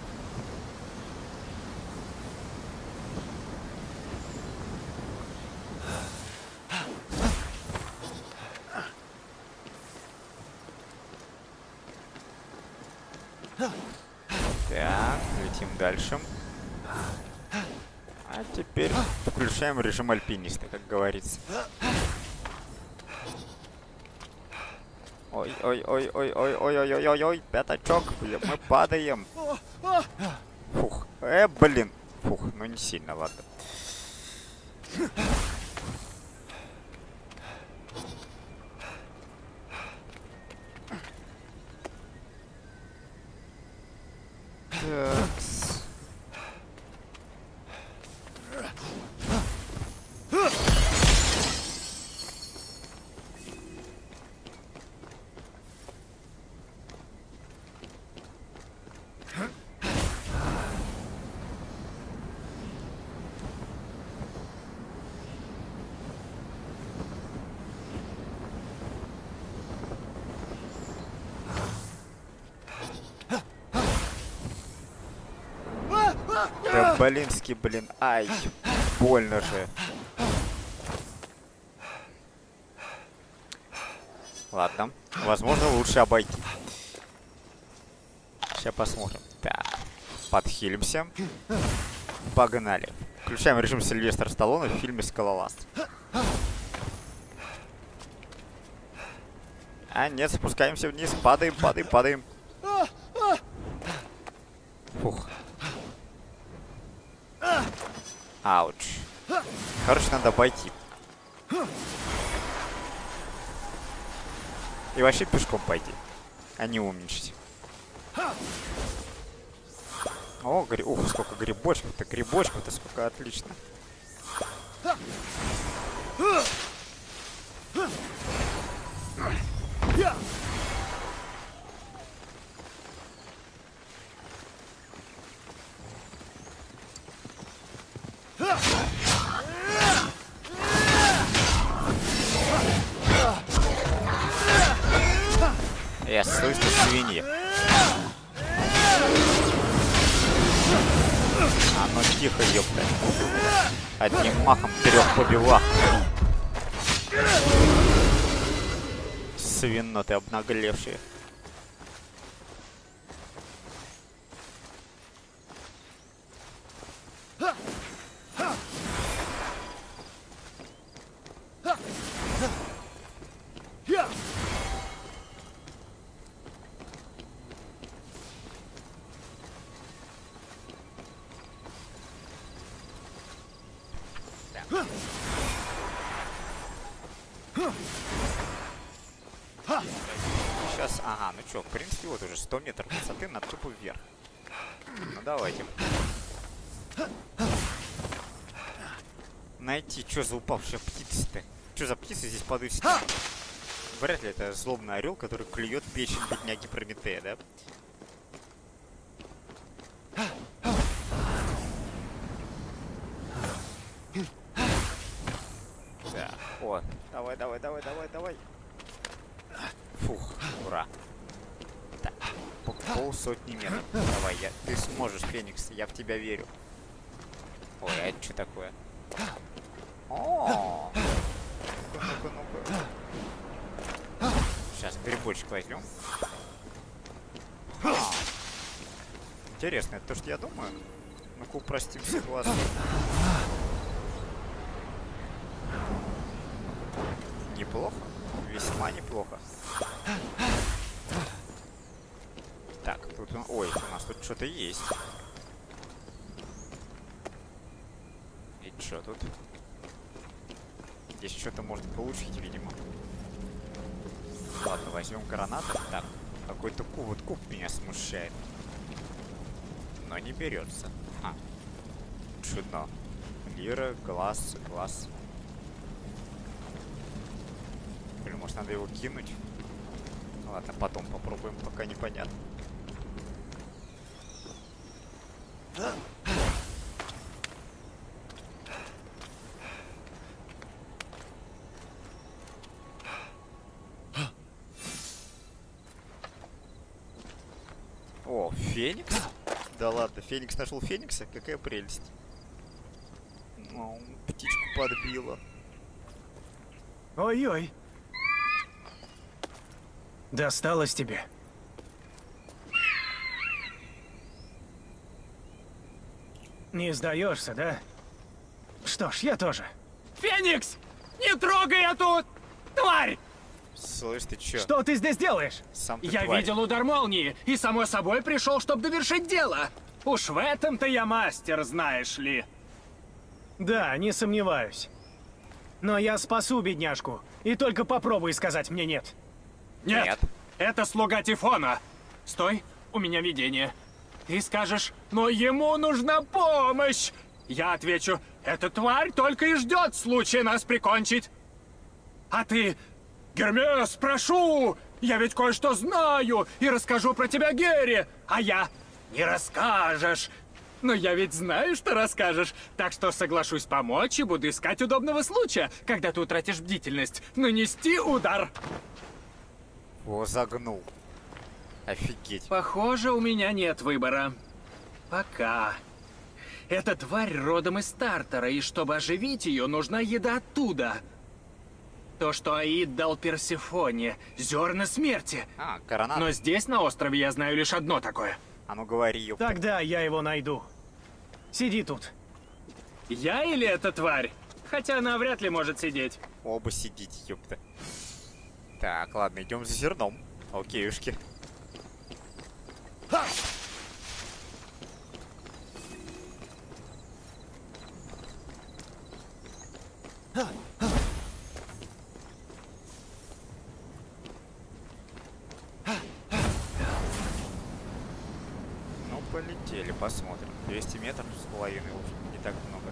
S1: Так, летим дальше. А теперь включаем режим альпиниста, как говорится. Ой-ой-ой-ой-ой-ой-ой-ой-ой, пятачок, блин, мы падаем. Фух, блин. Фух, ну не сильно, ладно. Такс. Да блинский, блин, ай, больно же. Ладно, возможно, лучше обойти. Сейчас посмотрим. Так, подхилимся. Погнали. Включаем режим Сильвестра Сталлоне в фильме «Скалолаз». А нет, спускаемся вниз, падаем, падаем, падаем. Фух. Ауч. Короче, надо обойти. И вообще пешком пойти, а не уменьшить. О, ух, сколько грибочков-то, грибочков-то сколько, отлично. Я слышу свиньи. А ну тихо, ёпта. Одним махом 3 побивах. Свиноты обнаглевшие. Сейчас, ага, ну чё, в принципе, вот уже 100 метров высоты на тупо вверх. Ну давайте. Найти, что за упавшая птица-то? Что за птица здесь падает? Вряд ли это злобный орел, который клюет печень бедняги Прометея, да? Да, о, давай, давай, давай, давай, давай. Фух, ура. Так, полсотни метров. Давай, ты сможешь, Феникс, я в тебя верю. Ой, а это что такое? О, ну-ка, ну-ка. Сейчас грибочек возьмем. Интересно, это то, что я думаю? Ну-ка, упростим ситуацию. Неплохо. Весьма неплохо. Так, тут... Ой, у нас тут что-то есть. И что тут? Здесь что-то можно получить, видимо. Ладно, возьмем гранату. Так, какой-то куб меня смущает. Но не берется. А, чудно. Лира, глаз. Блин, может надо его кинуть? Ладно, потом попробуем, пока непонятно. О, Феникс? Да ладно, Феникс нашел Феникса? Какая прелесть. О, птичку подбила.
S4: Ой-ой. Досталось тебе. Не сдаешься, да? Что ж, я тоже.
S5: Феникс! Не трогай, я тут! Тварь!
S1: Слышь, ты чё?
S4: Что ты здесь делаешь?
S1: Сам ты
S5: Я
S1: тварь.
S5: видел удар молнии и, само собой, пришел, чтобы довершить дело. Уж в этом-то я мастер, знаешь ли.
S4: Да, не сомневаюсь. Но я спасу бедняжку. И только попробуй сказать мне нет.
S5: Нет,
S1: Нет.
S5: это слуга Тифона. Стой, у меня видение. Ты скажешь, но ему нужна помощь. Я отвечу, эта тварь только и ждет случая нас прикончить. А ты, Гермес, прошу, я ведь кое-что знаю и расскажу про тебя Гере. А я, не расскажешь. Но я ведь знаю, что расскажешь, так что соглашусь помочь и буду искать удобного случая, когда ты утратишь бдительность, нанести удар.
S1: О, загнул. Офигеть.
S5: Похоже, у меня нет выбора. Пока. Эта тварь родом из Тартара, и чтобы оживить ее, нужна еда оттуда. То, что Аид дал Персефоне, зерна смерти.
S1: А, гранат.
S5: Но здесь, на острове, я знаю лишь одно такое.
S1: А ну говори, ёпта.
S4: Тогда я его найду. Сиди тут.
S5: Я или эта тварь? Хотя она вряд ли может сидеть.
S1: Оба сидите, ёпта. Так, ладно, идем за зерном. Окейушки. Ну, полетели, посмотрим. 200 метров с половиной, в общем, не так много.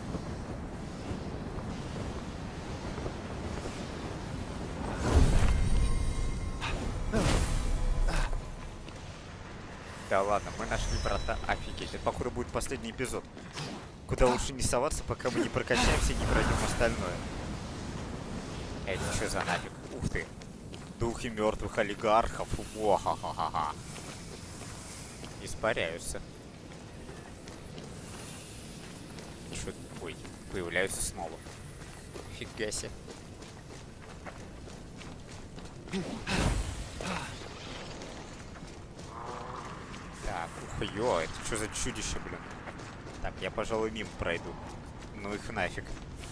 S1: Да ладно, мы нашли врата. Офигеть, это походу будет последний эпизод. Куда лучше не соваться, пока мы не прокачаемся и не пройдем остальное. Это что за нафиг? Ух ты. Духи мертвых олигархов. Во-ха-ха-ха-ха. Испаряются. Что? Ой, появляются снова. Фига себе. Так, ух, ё, это что за чудище, блин? Так, я, пожалуй, мимо пройду. Ну их нафиг.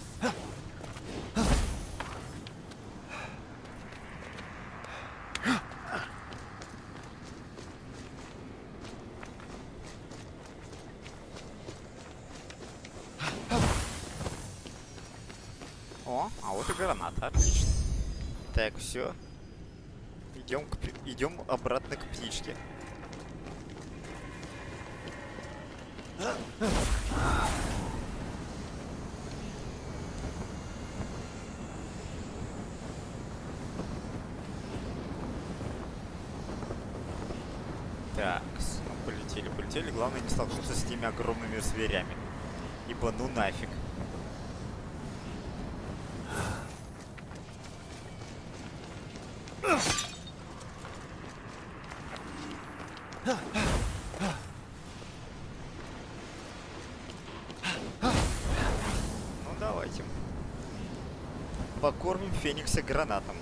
S1: О, а вот и граната, отлично. Так, все. Идем обратно к птичке. Так, ну полетели. Главное не столкнуться с теми огромными зверями. Ибо ну нафиг. Ну давайте. Покормим Феникса гранатом.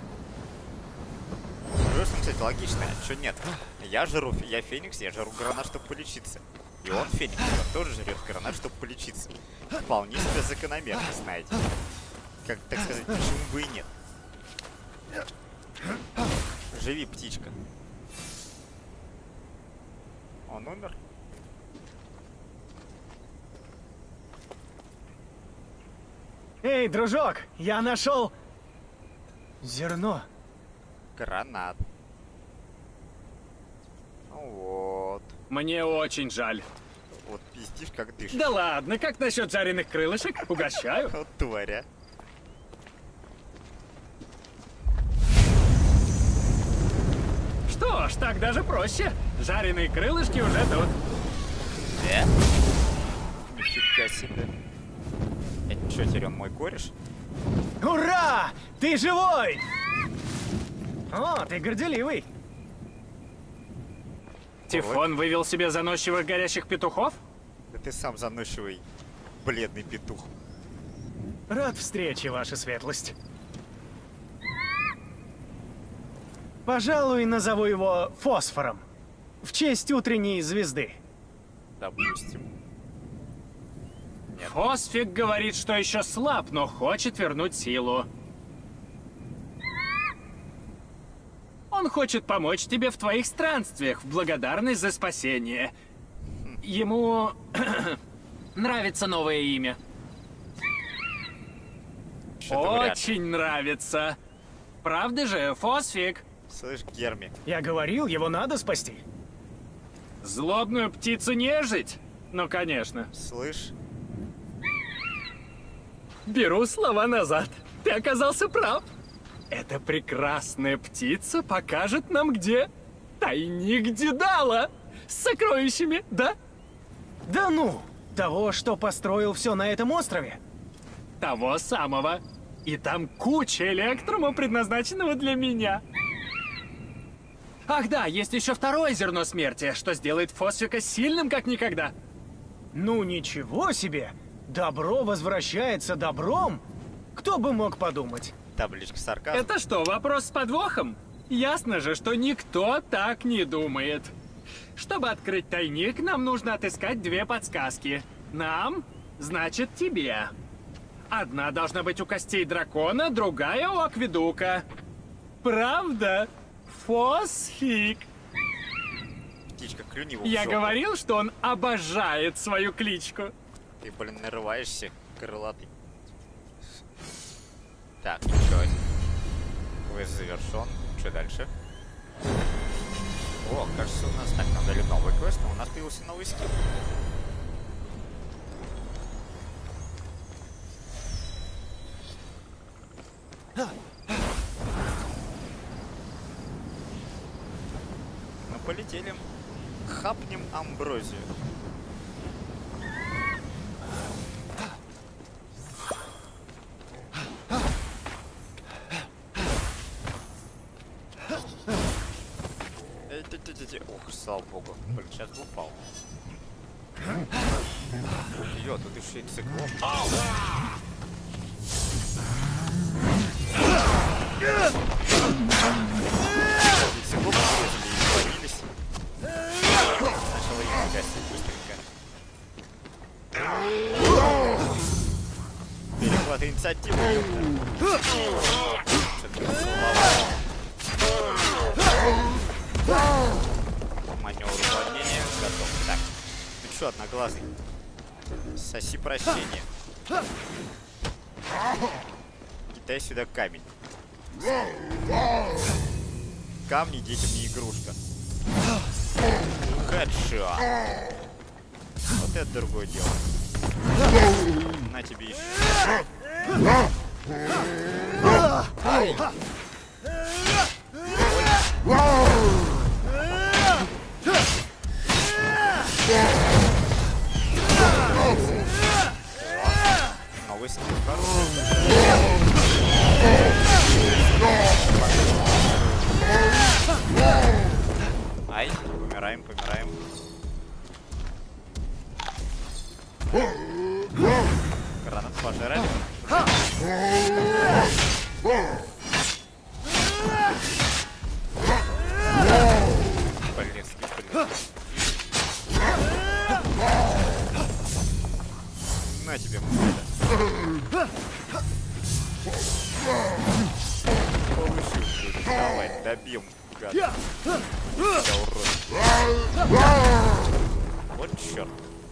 S1: Просто, кстати, логично. Что нет? Я Феникс, я жру гранат, чтобы полечиться. И он Феникс, он тоже жрет гранат, чтобы полечиться. Вполне себе закономерно, знаете. Как, так сказать, почему бы и нет. Живи, птичка. Он умер?
S4: Эй, дружок, я нашел зерно.
S1: Гранат. Ну вот.
S5: Мне очень жаль.
S1: Вот пиздишь, как дышишь.
S5: Да ладно, как насчет жареных крылышек? Угощаю.
S1: Вот тваря.
S5: Что ж, так даже проще. Жареные крылышки уже тут.
S1: Да? Нифига себе. Это что, теперь он мой кореш?
S4: Ура! Ты живой! О, ты горделивый.
S5: Тифон вывел себе заносчивых горящих петухов?
S1: Да ты сам заносчивый, бледный петух.
S4: Рад встрече, ваша светлость. Пожалуй, назову его Фосфором. В честь утренней звезды.
S1: Допустим.
S5: Фосфик говорит, что еще слаб, но хочет вернуть силу. Он хочет помочь тебе в твоих странствиях в благодарность за спасение. Ему нравится новое имя.
S1: Что-то вряд ли.
S5: Очень нравится. Правда же, Фосфик?
S1: Слышь, Герми,
S4: Я говорил, его надо спасти.
S5: Злобную птицу-нежить? Ну, конечно.
S1: слышь,
S5: Беру слова назад. Ты оказался прав. Эта прекрасная птица покажет нам, где тайник Дедала с сокровищами, да?
S4: Да ну! Того, что построил все на этом острове?
S5: Того самого. И там куча электрума, предназначенного для меня. Ах да, есть еще второе зерно смерти, что сделает Фосфика сильным как никогда.
S4: Ну ничего себе! Добро возвращается добром? Кто бы мог подумать?
S1: табличка сарказма.
S5: Это что, вопрос с подвохом? Ясно же, что никто так не думает. Чтобы открыть тайник, нам нужно отыскать две подсказки. Нам, значит тебе. Одна должна быть у костей дракона, другая у акведука. Правда? Фосфик.
S1: Птичка, клюни его в
S5: Я
S1: жопу.
S5: говорил, что он обожает свою кличку.
S1: Ты, блин, нарываешься, крылатый. Так, ничего. Квест завершен. Что дальше? О, кажется, у нас так, нам дали новый квест, но у нас появился новый скилл. Ну, полетели. Хапнем амброзию. Ох, слава богу. Блин, сейчас бы упал. Ё, тут еще и циклоп. Циклоп вырезали и склонились. Сначала их гасить быстренько. Перехват инициативы, ёпта. Что-то маневр уплотнения готов. Так, ну чё, одноглазый? Соси прощение. Кидай сюда камень. Камни детям не игрушка. Хедшот. Вот это другое дело. На тебе еще. Ай. Новый скилл Ай, помираем, помираем. Гранат пожрали. Блин, скип. На тебе, мужчина. Повыше. Давай, добьем, гад. Я урод. Вот черт.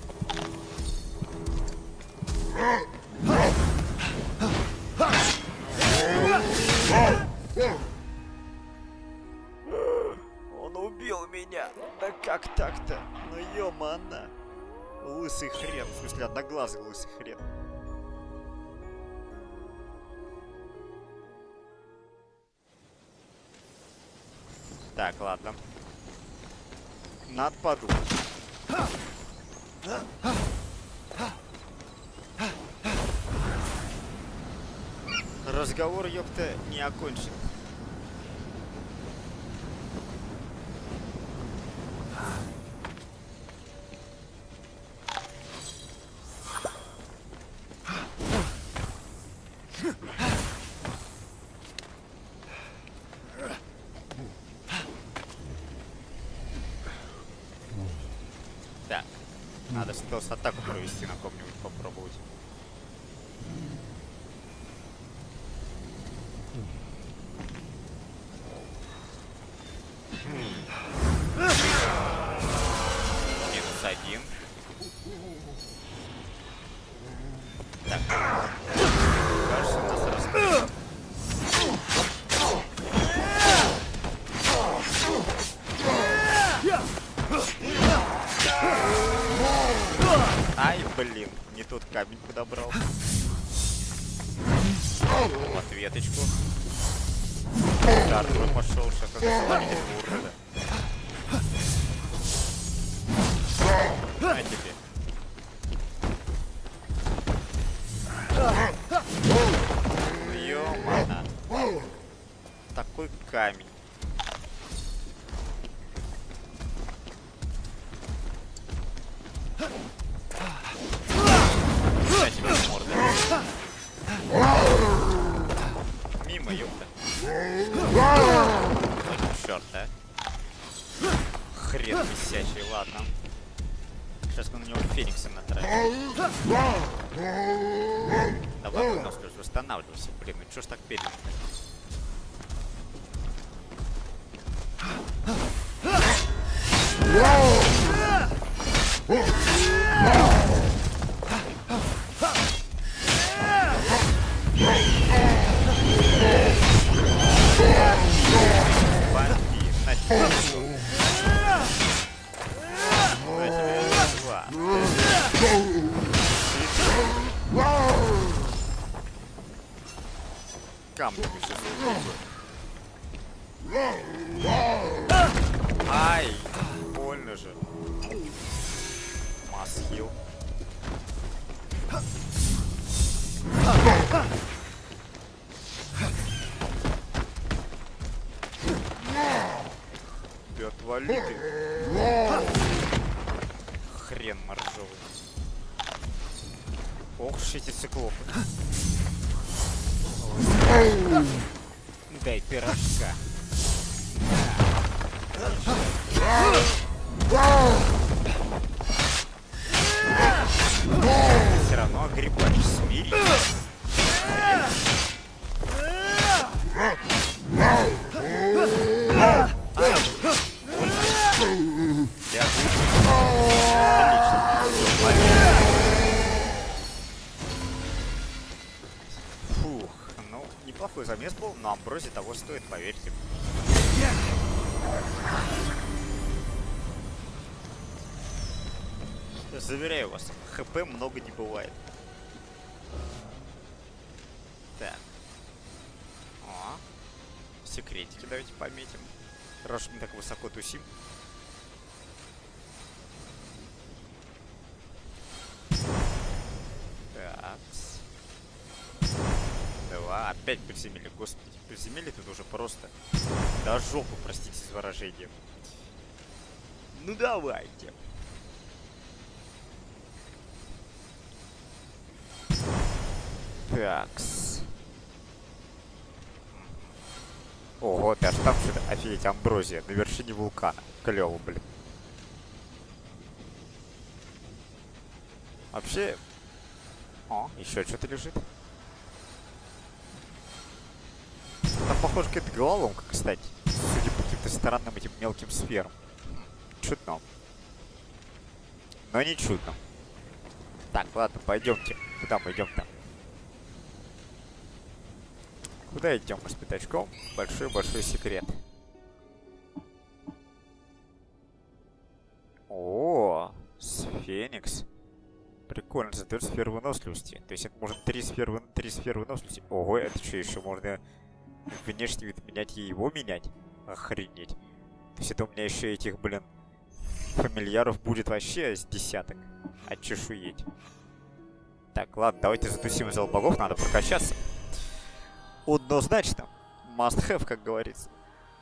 S1: Он убил меня. Да как так-то? Ну ё-мана. Лысый хрен. В смысле, одноглазый лысый хрен. Так, ладно. Надо подумать. Разговор, ёпта, не окончен. Так, надо стелс-атаку провести на ком-нибудь, попробовать. В ответочку. Артур пошел, сейчас он сломит урода. На тебе. Ё-мана. Такой камень. На тебе морда. Мимо, ёпта. Черт, а. Хрен висячий, ладно. Сейчас мы на него фениксом натравим. Давай у нас плюс восстанавливайся. Блин, ну чё ж так медленно? Бомби, на тебе. На тебе два. Камни сейчас убегают. Ай, больно же. Масхил. Ты отвали ты. Хрен моржовый. Ох уж эти циклопы. Дай пирожка. Все равно огребаешь, смирись. Фух, ну, неплохой замес был, но Амброзия того стоит, поверьте. Заверяю вас, ХП много не бывает. Так. О, секретики давайте пометим. Раз мы так высоко тусим. Так. Два. Опять приземели. Господи, приземели тут уже просто до жопы, простите за выражение. Ну давайте. Такс. Ого, ты аж там что-то, офигеть, Амброзия на вершине вулкана. Клево, блин. Вообще... О, еще что-то лежит. Там похоже какая-то головоломка, кстати. Судя по каким-то странным этим мелким сферам. Чудно. Но не чудно. Так, ладно, пойдемте. Куда мы идем-то? Куда идем мы с пятачком? Большой-большой секрет. О, Феникс. Прикольно, задает сферу выносливости. То есть это можно 3 сферы выносливости. Ого, это что, еще можно внешний вид менять и его менять? Охренеть. То есть это у меня еще этих, блин, фамильяров будет вообще с десяток. Отчешуеть. Так, ладно, давайте затусим зал богов, надо прокачаться. Однозначно. Must have, как говорится.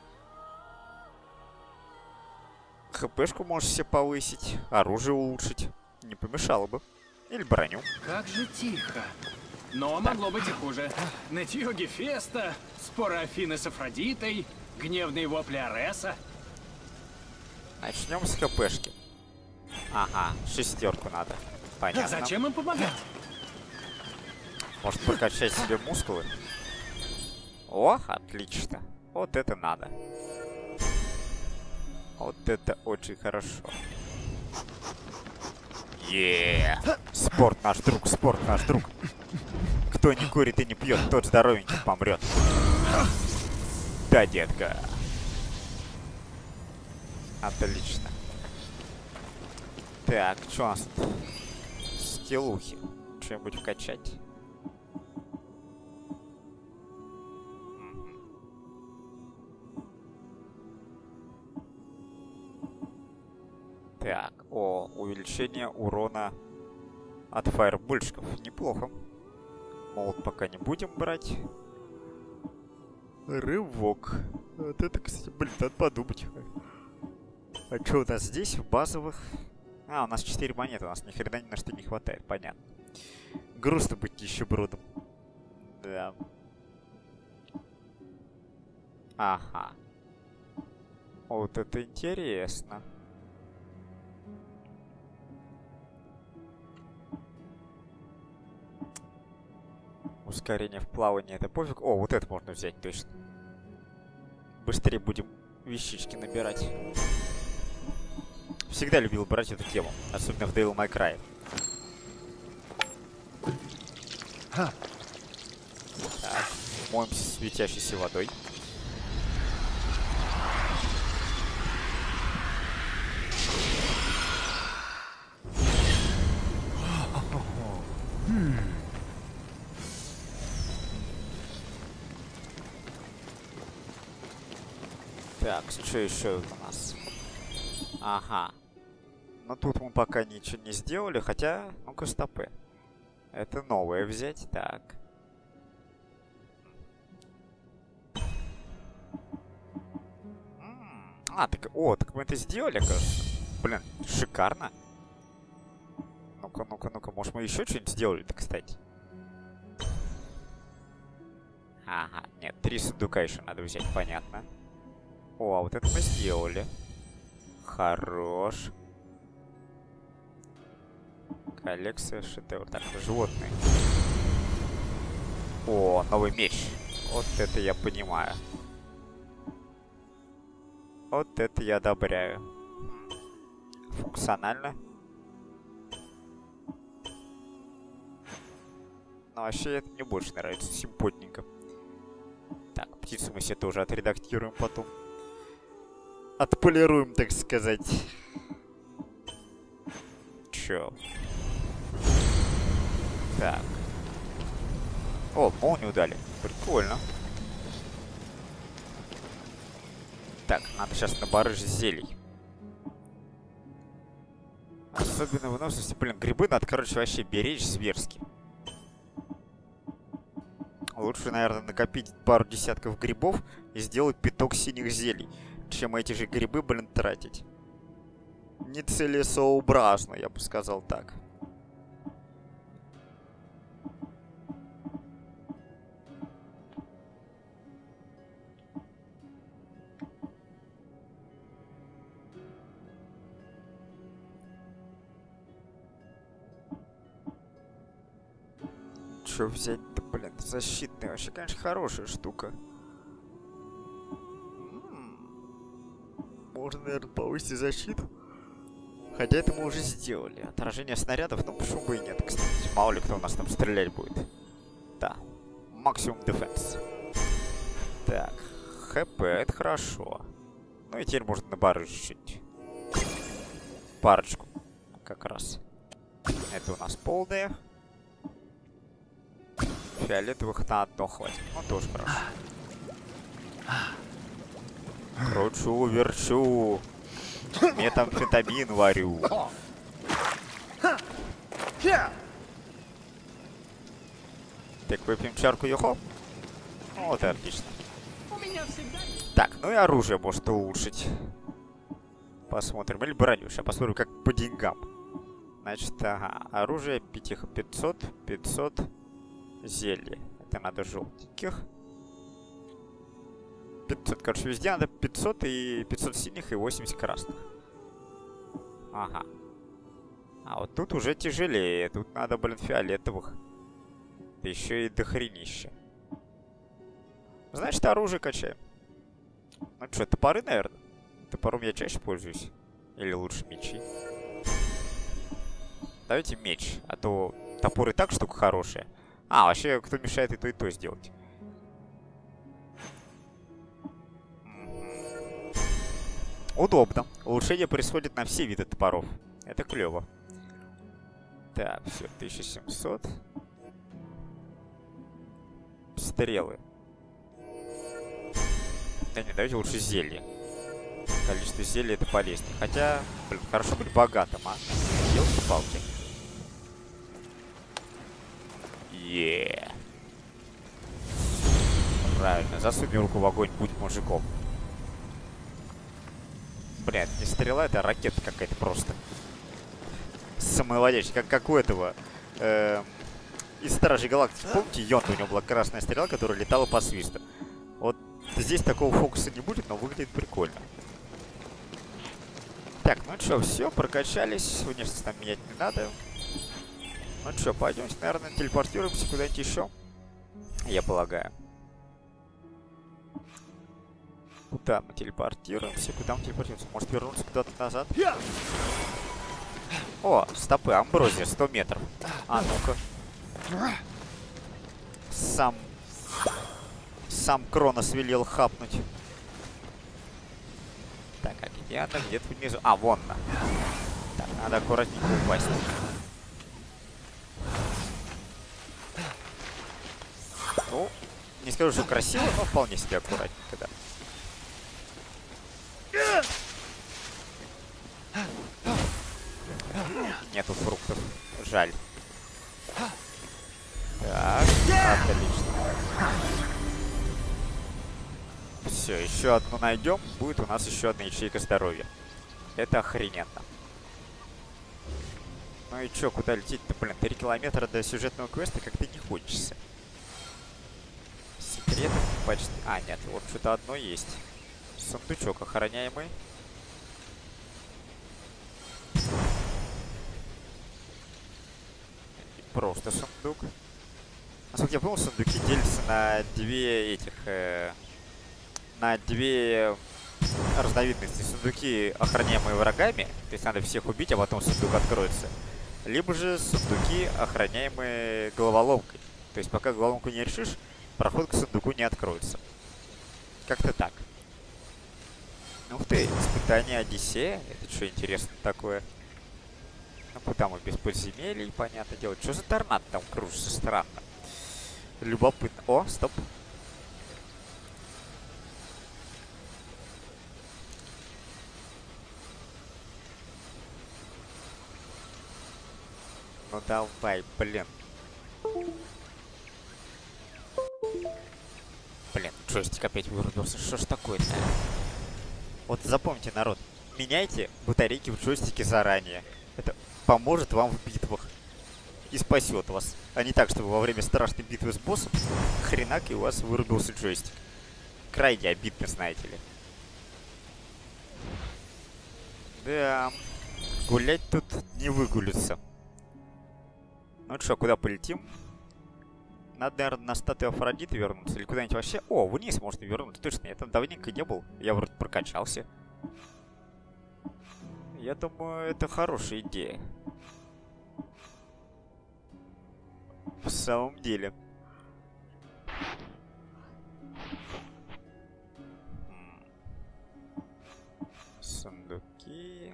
S1: ХПшку можешь себе повысить, оружие улучшить. Не помешало бы. Или броню.
S5: Как же тихо. Но могло быть и хуже. Нытье Гефеста, споры Афины с Афродитой, гневные вопли Ареса.
S1: Начнем с ХПшки. Ага, шестерку надо. Понятно.
S5: А зачем им помогать?
S1: Может прокачать себе мускулы? О, отлично. Вот это надо. Вот это очень хорошо. Спорт наш друг, спорт наш друг. Кто не курит и не пьет, тот здоровенький помрет. Да, детка. Отлично. Так, что у нас тут? Скиллухи. Что-нибудь вкачать? Так, увеличение урона от фаербольщиков. Неплохо. Молот пока не будем брать. Рывок. Вот это, кстати, блин, надо подумать. А что у нас здесь в базовых? А, у нас 4 монеты, у нас ни хрена ни на что не хватает, понятно. Грустно быть нищебродом. Да. Ага. Вот это интересно. Ускорение в плавании, это пофиг. О, вот это можно взять точно. Быстрее будем вещички набирать. Всегда любил брать эту тему, особенно в Devil May Cry. Так, моемся светящейся водой. Так, что еще у нас? Ага. Но тут мы пока ничего не сделали, хотя... Ну-ка, стопы. Это новое взять, так. Так мы это сделали, кажется. Блин, шикарно. Ну-ка, может мы еще что-нибудь сделали-то, кстати? Ага, нет, 3 сундука еще надо взять, понятно. О, а вот это мы сделали. Хорош. Коллекция шедевр. Так, животные. О, новый меч. Вот это я понимаю. Вот это я одобряю. Функционально. Но вообще это мне больше нравится. Симпотненько. Так, птицу мы себе тоже отредактируем потом. Отполируем, так сказать. Чё? Так. О, молнию дали. Прикольно. Так, надо сейчас набарыжить зелий. Особенно выносливости. Блин, грибы надо, короче, вообще беречь зверски. Лучше, наверное, накопить пару десятков грибов и сделать пяток синих зелий, чем эти же грибы, блин, тратить. Нецелесообразно, я бы сказал так. Что взять-то, блин, защитная вообще, конечно, хорошая штука. Можно, наверное, повысить защиту. Хотя это мы уже сделали. Отражение снарядов, ну почему бы и нет, кстати. Мало ли кто у нас там стрелять будет. Да. Максимум дефенс. Так. ХП, это хорошо. Ну и теперь можно набарыжить чуть-чуть. Парочку. Как раз. Это у нас полная. Фиолетовых на одно хватит. Ну тоже хорошо. Кручу, верчу. Метамфетамин варю. Так, выпьем чарку йохо. Вот и отлично. Так, ну и оружие может улучшить. Посмотрим. Или броню. Сейчас посмотрим, как по деньгам. Значит, ага. Оружие 500, 500 зелье. Это надо желтеньких. 500, короче, везде надо 500 и 500 синих и 80 красных. Ага. А вот тут уже тяжелее. Тут надо, блин, фиолетовых. Да еще и дохренища. Значит, оружие качаем. Ну что, топоры, наверное? Топором я чаще пользуюсь. Или лучше мечи. Давайте меч. А то топор и так штука хорошая. А, вообще, кто мешает и то сделать. Удобно. Улучшение происходит на все виды топоров. Это клево. Так, все, 1700. Стрелы. Да не, давайте лучше зелье. Количество зелий это полезнее. Хотя, блин, хорошо быть богатым, а? Елки-палки. Еее. Правильно, засунь руку в огонь, будь мужиком. Бля, это не стрела, это ракета какая-то просто. Самоводящая, как у этого. Из Стражей Галактики. Помните, Йонда, у него была красная стрела, которая летала по свисту. Вот здесь такого фокуса не будет, но выглядит прикольно. Так, ну что, все, прокачались. Внешность там менять не надо. Ну что, пойдемте, наверное, телепортируемся куда-нибудь еще. Я полагаю. Куда мы телепортируемся? Куда мы телепортируемся? Может вернуться куда-то назад? О, стопы, Амброзия, 100 метров. А ну-ка. Сам Кронос велел хапнуть. Так, а где она? Где-то внизу. А, вон она. Так, надо аккуратненько упасть. Ну, не скажу, что красиво, но вполне себе аккуратненько, да. Нету фруктов. Жаль. Так, отлично. Все, еще одну найдем. Будет у нас еще одна ячейка здоровья. Это охрененно. Ну и чё, куда лететь-то? Блин, 3 километра до сюжетного квеста как-то не хочется. Секретов почти... А, нет, вот что-то одно есть. Сундучок охраняемый. Просто сундук. Насколько я понял, сундуки делятся на на две разновидности. Сундуки, охраняемые врагами, то есть надо всех убить, а потом сундук откроется. Либо же сундуки, охраняемые головоломкой. То есть пока головоломку не решишь, проход к сундуку не откроется. Как-то так. Ух ты, испытание Одиссея. Это что интересно такое? Ну, куда мы без подземелий, понятное дело. Что за торнадо там кружится? Странно. Любопытно. О, стоп. Ну давай, блин. Блин, джойстик опять вырубился. Что ж такое-то? Вот запомните, народ. Меняйте батарейки в джойстике заранее. Это поможет вам в битвах. И спасет вас. А не так, чтобы во время страшной битвы с боссом хренак и у вас вырубился джойстик. Крайне обидно, знаете ли. Да. Гулять тут не выгулиться. Ну что, куда полетим? Надо, наверное, на статую Афродиты вернуться. Или куда-нибудь вообще... О, вниз можно вернуться. Точно, я там давненько не был. Я вроде прокачался. Я думаю, это хорошая идея. В самом деле. Сундуки.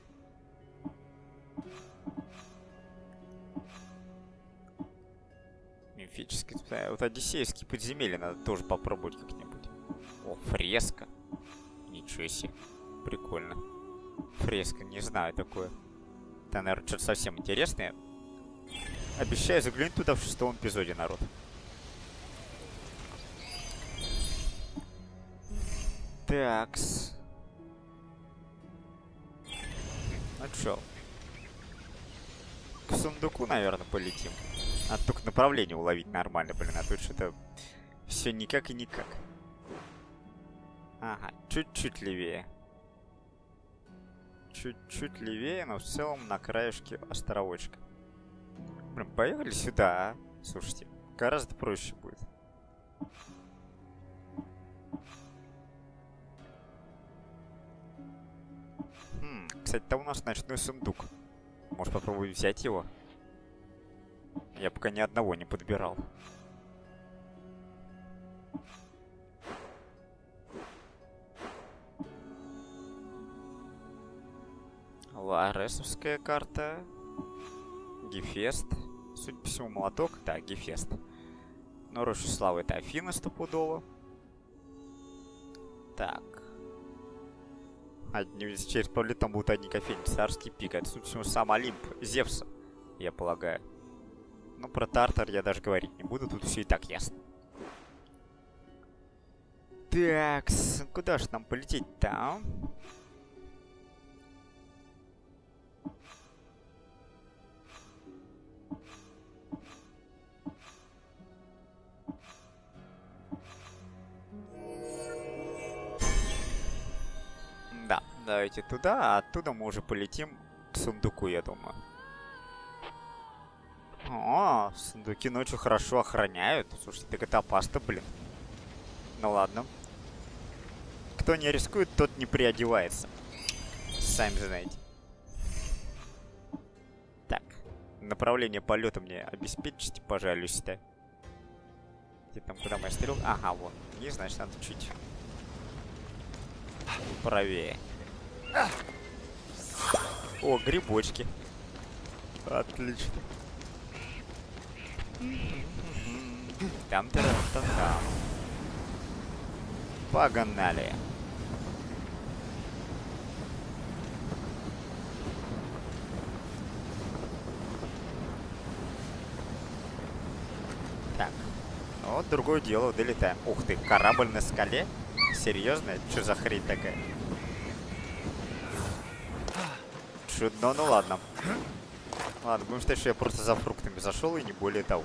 S1: Мифический. Вот одиссеевские подземелья надо тоже попробовать как-нибудь. О, фреска. Ничего себе. Прикольно. Фреска, не знаю такое. Это, наверное, что-то совсем интересное. Обещаю заглянуть туда в 6-м эпизоде, народ. Такс. Ну чё? К сундуку, наверное, полетим. Надо только направление уловить нормально, блин. А тут что-то все никак и никак. Ага, чуть-чуть левее. Чуть-чуть левее, но в целом на краешке островочка. Блин, поехали сюда, а? Слушайте, гораздо проще будет. Кстати, там у нас ночной сундук. Может, попробую взять его? Я пока ни одного не подбирал. Ларесовская карта. Гефест. Судя по всему, молоток. Да, Гефест. Но Роща Славы это Афина стопудово. Так. Через пару лет там будут одни кофейни. Царский пик. Это, собственно, сам Олимп Зевса, я полагаю. Ну, про Тартар я даже говорить не буду. Тут все и так ясно. Так, куда же нам полететь-то? Да, давайте туда, а оттуда мы уже полетим к сундуку, я думаю. О, сундуки ночью хорошо охраняют. Слушайте, так это опасно, блин. Ну ладно. Кто не рискует, тот не приодевается. Сами знаете. Так. Направление полета мне обеспечите, пожалуйста. Где там, куда моя стрелка? Ага, вон. Не знаю, значит, надо чуть правее. О, грибочки. Отлично. Там-там-там-там. Погнали. Так. Ну, вот другое дело, долетаем. Ух ты, корабль на скале? Серьезно? Что за хрень такая? Чудно, ну ладно. Ладно, будем считать, что я просто за фруктами зашел и не более того.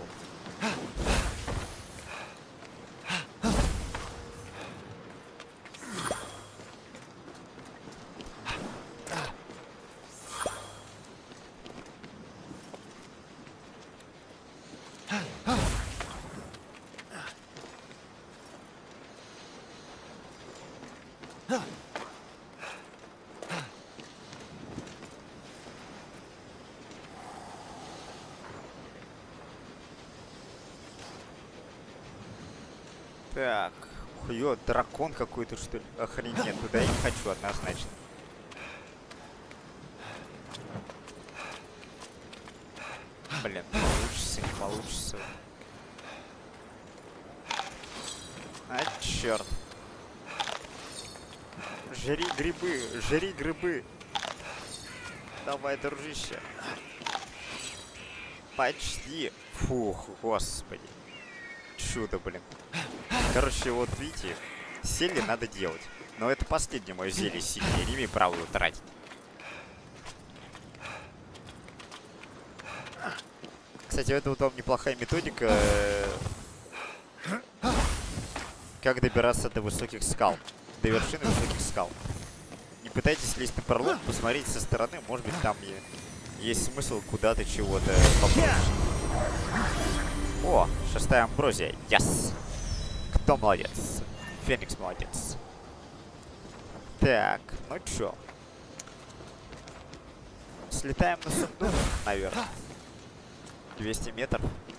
S1: Так, хуё, дракон какой-то, что ли? Охренеть, туда я не хочу однозначно. Блин, получится, не получится. А, черт. Жри грибы, жри грибы. Давай, дружище. Почти. Фух, господи. Чудо, блин. Короче, вот видите, зелье надо делать. Но это последнее мое зелье сильное, я не имею права его тратить. Кстати, это вот вам неплохая методика, как добираться до высоких скал, до вершины высоких скал. Не пытайтесь лезть на пролом, посмотрите со стороны, может быть там есть смысл куда-то чего-то попробовать. О, 6-я амброзия, yes! Кто молодец? Феникс молодец. Так, ну чё? Слетаем на сундук, наверное. 200 метров.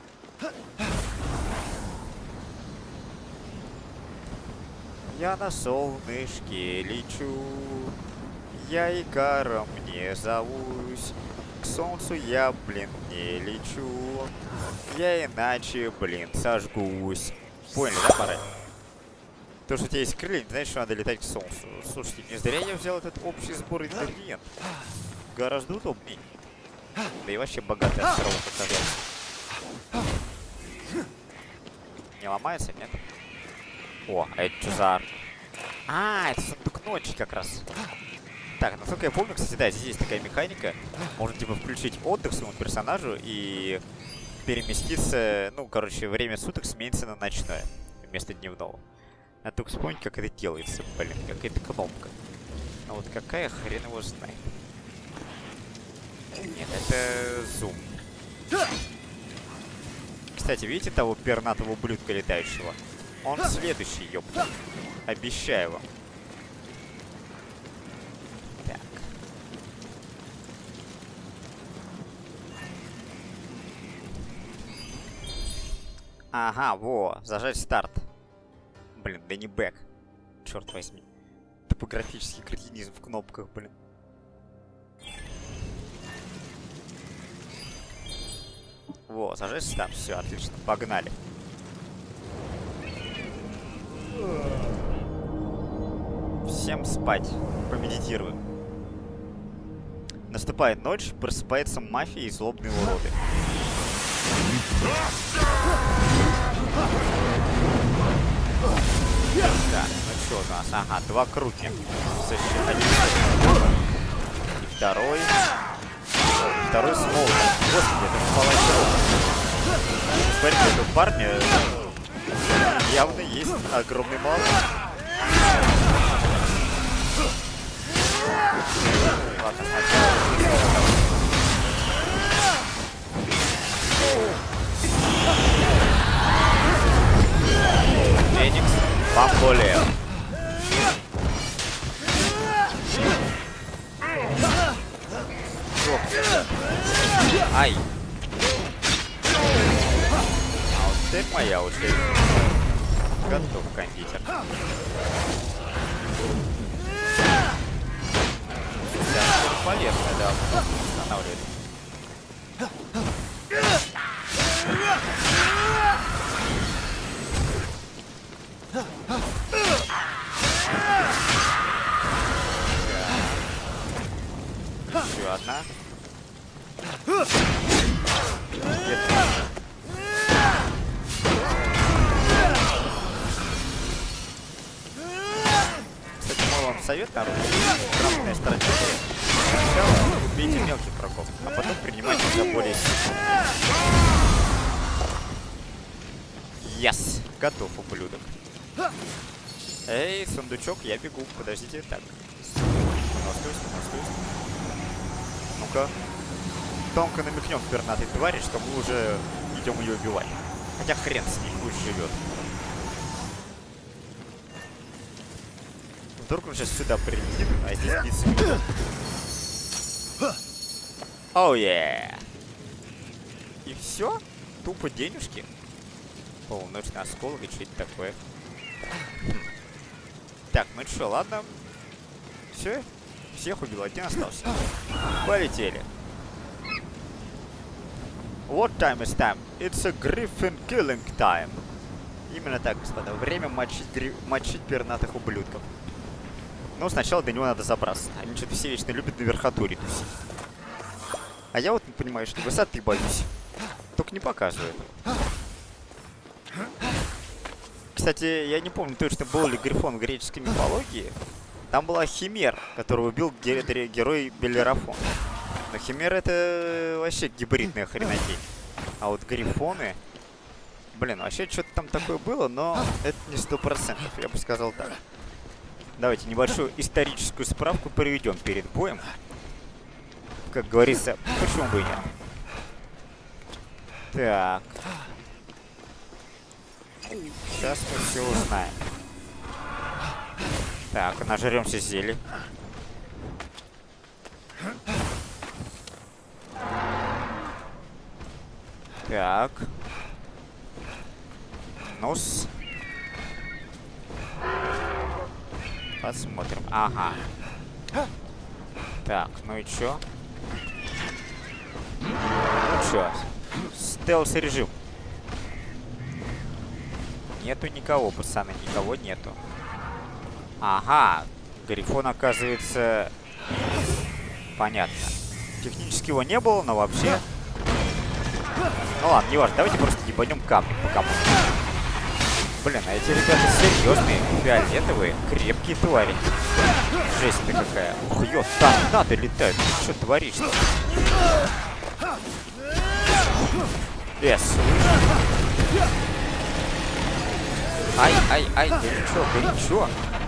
S1: Я на солнышке лечу. Я Икаром не зовусь. К солнцу я, блин, не лечу. Я иначе, блин, сожгусь. Поняли, да, парень? То, что у тебя есть крылья, не значит, что надо летать к солнцу. Слушайте, не зря я взял этот общий сбор ингредиентов. Гораздо удобней. Да и вообще богатый островок оказался. Не ломается, нет? О, а это что за арт? А, это сундук ночи как раз. Так, насколько я помню, кстати, да, здесь есть такая механика. Можно, типа, включить отдых своему персонажу и переместиться, ну, короче, время суток сменится на ночное вместо дневного. Надо только вспомнить, как это делается, блин, какая-то кнопка. Ну вот какая, хрен его знает. Нет, это зум. Кстати, видите того пернатого ублюдка летающего? Он следующий, ёпта. Обещаю вам. Так. Ага, во, зажать старт. Блин, да не бэк. Черт возьми. Топографический кретинизм в кнопках, блин. Во, зажать старт. Все, отлично. Погнали. Всем спать. Помедитируем. Наступает ночь, просыпается мафия и злобные уроды. Так, ну что у нас? Ага, 2 крутни. Один и второй. Второй смол. Господи, это же палач. Смотрите, у парня явно есть огромный молот. Ладно, сначала. Феникс, бамболео. Ай. А вот теперь моя очередь. Готов, кондитер. Полезно, да, останавливает. Еще одна. Кстати, мой вам совет, народ. Грамотная стратегия. Сначала убейте мелких врагов, а потом принимайте за более сильных. Yes! Готов, ублюдок. Эй, сундучок, я бегу. Подождите, так. Ну-ка. Тонко намекнем пернатой твари, что мы уже идем ее убивать. Хотя хрен с ней, пусть живет. Вдруг он сейчас сюда прилетит, а здесь биться не будет. Оу, И все? Тупо денежки? Полуночный осколок и что-то такое. Так, ну что, ладно. Все? Всех убил, один остался. Полетели. What time is time? It's a griffin killing time. Именно так, господа. Время мочить пернатых ублюдков. Но сначала до него надо забраться. Они что-то все вечно любят на верхотуре тусить. А я вот не понимаю, что высоты боюсь. Только не показывает. Кстати, я не помню точно, был ли Грифон в греческой мифологии. Там была Химера, которую убил герой Белерафон. Но Химера это вообще гибридная хренотень. А вот Грифоны... Блин, вообще что-то там такое было, но это не 100%, я бы сказал так. Давайте небольшую историческую справку проведем перед боем. Как говорится, почему бы и нет. Так. Сейчас мы все узнаем. Так, нажремся зелье. Так. Нос. Посмотрим. Ага. Так, ну и чё? Ну чё? Стелс-режим. Нету никого, пацаны, никого нету. Ага, Грифон, оказывается... Понятно. Технически его не было, но вообще... Ну ладно, не важно, давайте просто ебанем камни по кому. Блин, а эти ребята серьезные, фиолетовые, крепкие твари. Жесть-то какая. Ух, ё, там надо летать. Ты что творишь-то? Ай, горячо.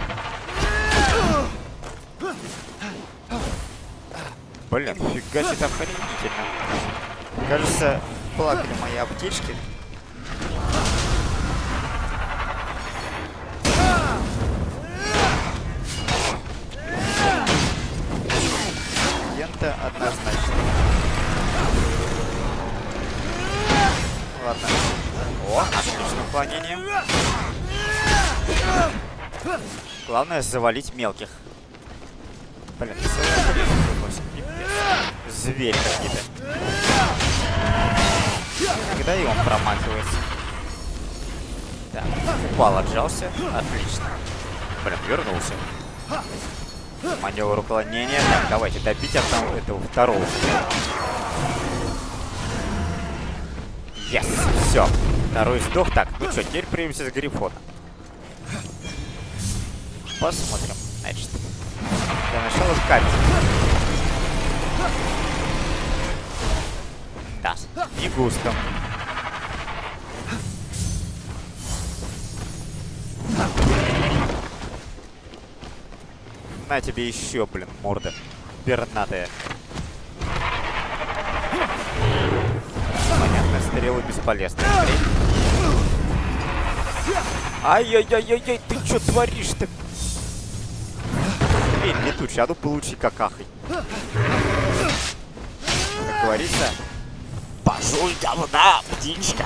S1: Блин, фига себе, там охренительно. Кажется, плакали мои аптечки. Ента однозначно. Ладно. О, отлично уклонение. Главное завалить мелких. Блин, звери какие-то. Иногда и он промахивается. Так, упал, отжался. Отлично. Блин, вернулся. Маневр уклонения. Так, давайте добить этого второго. Yes, все. Второй сдох. Так, ну что, теперь примемся с Грифона. Посмотрим. Значит, для начала кабель. Да, не густо. На тебе еще, блин, морда пернатая. Понятно, стрелы бесполезны. Ай-яй-яй-яй-яй, ты что творишь-то? Блин, летучий, а ну получи какахой. Как говорится, пошел говна, птичка.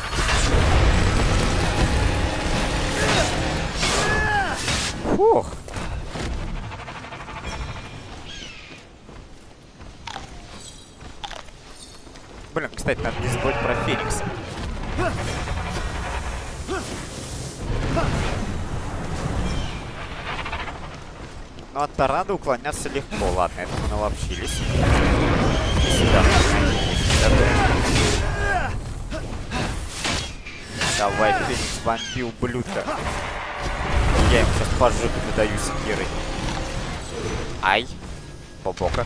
S1: Фух. Блин, кстати, надо не забывать про Феникса. Ну, от торнадо уклоняться легко. Ладно, это мы наловчились. Сюда. Давай, Феникс, вампи, ублюдка. Я ему сейчас по жопе надаю секирой. Ай. Побока.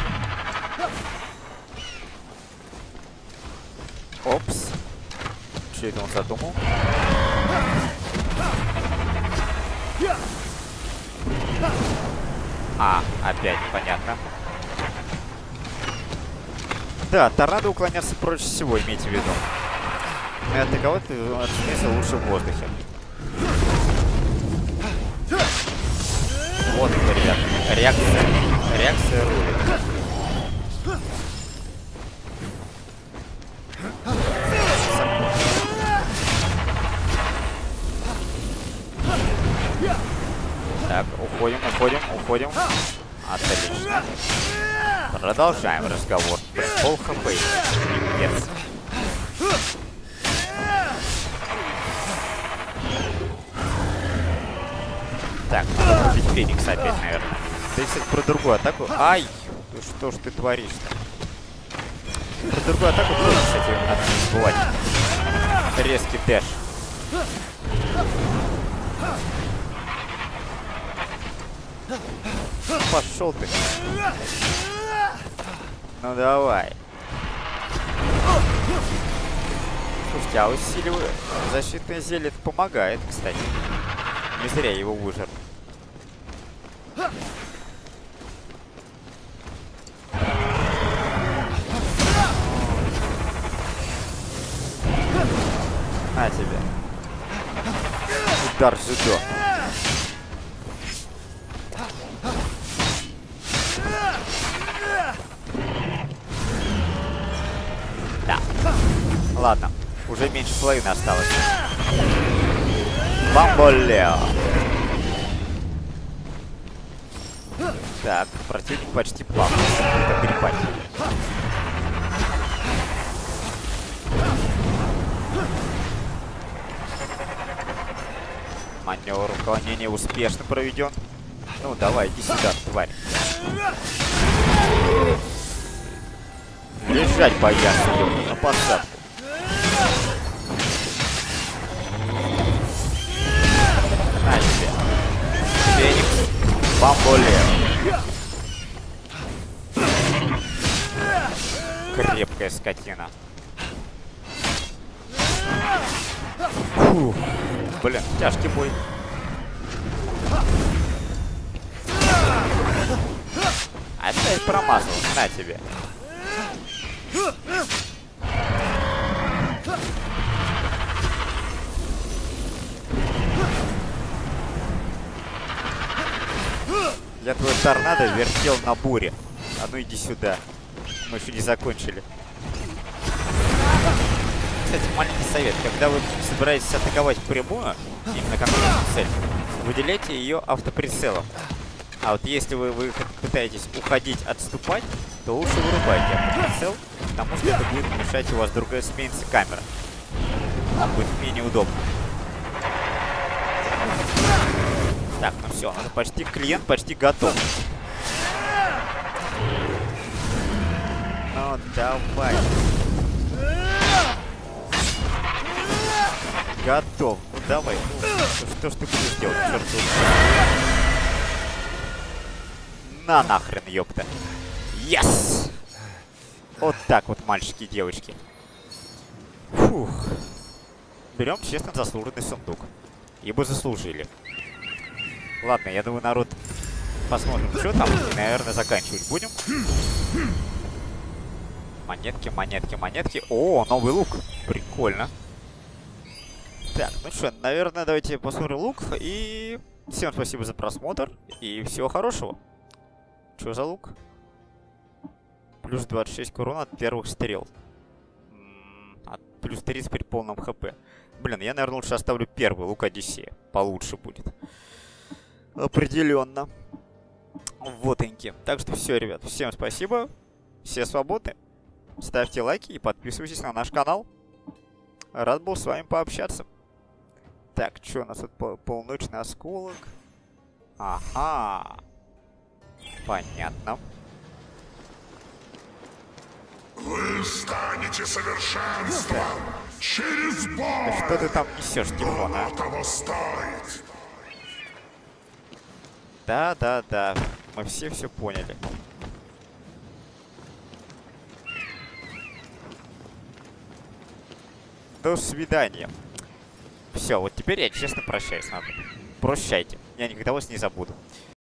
S1: Опс. Что это он задумал? А, опять непонятно. Да, торнадо уклоняться проще всего, имейте в виду. И атаковать смысл лучше в воздухе. Вот это, ребят. Реакция. Реакция рулит. Так, уходим. Отлично. Продолжаем разговор. Пол хп. Yes. Так, надо убить Феникса опять, наверное. Да, кстати, про другую атаку. Ай! Ну что ж ты творишь-то? Про другую атаку тоже, кстати, надо не забывать. Резкий дэш. Пошел ты. Ну давай. Слушайте, а усиливаю защитное зелье это помогает, кстати. Не зря я его выжил. На тебе. Удар жидо. Да. Ладно. Уже меньше половины осталось. Бамболео. Так, противник почти пал. Это грипать. Маневр уклонения успешно проведен. Ну, давай, иди сюда, тварь. Лежать бояться, ёпта, на посадку. На тебе. Феникс. Бамболео. Крепкая скотина. Фух. Блин, тяжкий бой. Опять промазал. На тебе. Я твой торнадо вертел на буре. А ну иди сюда. Мы еще не закончили. Кстати, маленький совет. Когда вы собираетесь атаковать прямую, именно конкретную цель, выделяйте ее автоприцелом. А вот если вы пытаетесь уходить, отступать, то лучше вырубайте автоприцел, потому что это будет мешать, у вас другая сменится камера. Он будет менее удобно. Так, ну все, почти клиент почти готов. Ну, давай. Готов. Ну, давай. Ну, что ж ты будешь делать, черт возьми? На нахрен, ёпта. Yes! Вот так вот, мальчики и девочки. Фух. Берем честно заслуженный сундук. Ибо заслужили. Ладно, я думаю, народ, посмотрим, что там. И, наверное, заканчивать будем. Монетки, монетки, монетки. О, новый лук. Прикольно. Так, ну что, наверное, давайте посмотрим лук. И всем спасибо за просмотр. И всего хорошего. Что за лук? Плюс 26 к урону от первых стрел. Плюс 30 при полном хп. Блин, я, наверное, лучше оставлю первый лук Одиссея. Получше будет. Определенно. Вотеньки. Так что все, ребят. Всем спасибо. Все свободны. Ставьте лайки и подписывайтесь на наш канал. Рад был с вами пообщаться. Так, что у нас тут? Полночный осколок. Ага. Понятно.
S6: Вы станете совершенством через боль.
S1: Что ты там несешь, Тифон, а?
S6: Того стоит.
S1: Да. Мы все поняли. До свидания. Все, вот теперь я честно прощаюсь с вами. Прощайте. Я никогда вас не забуду.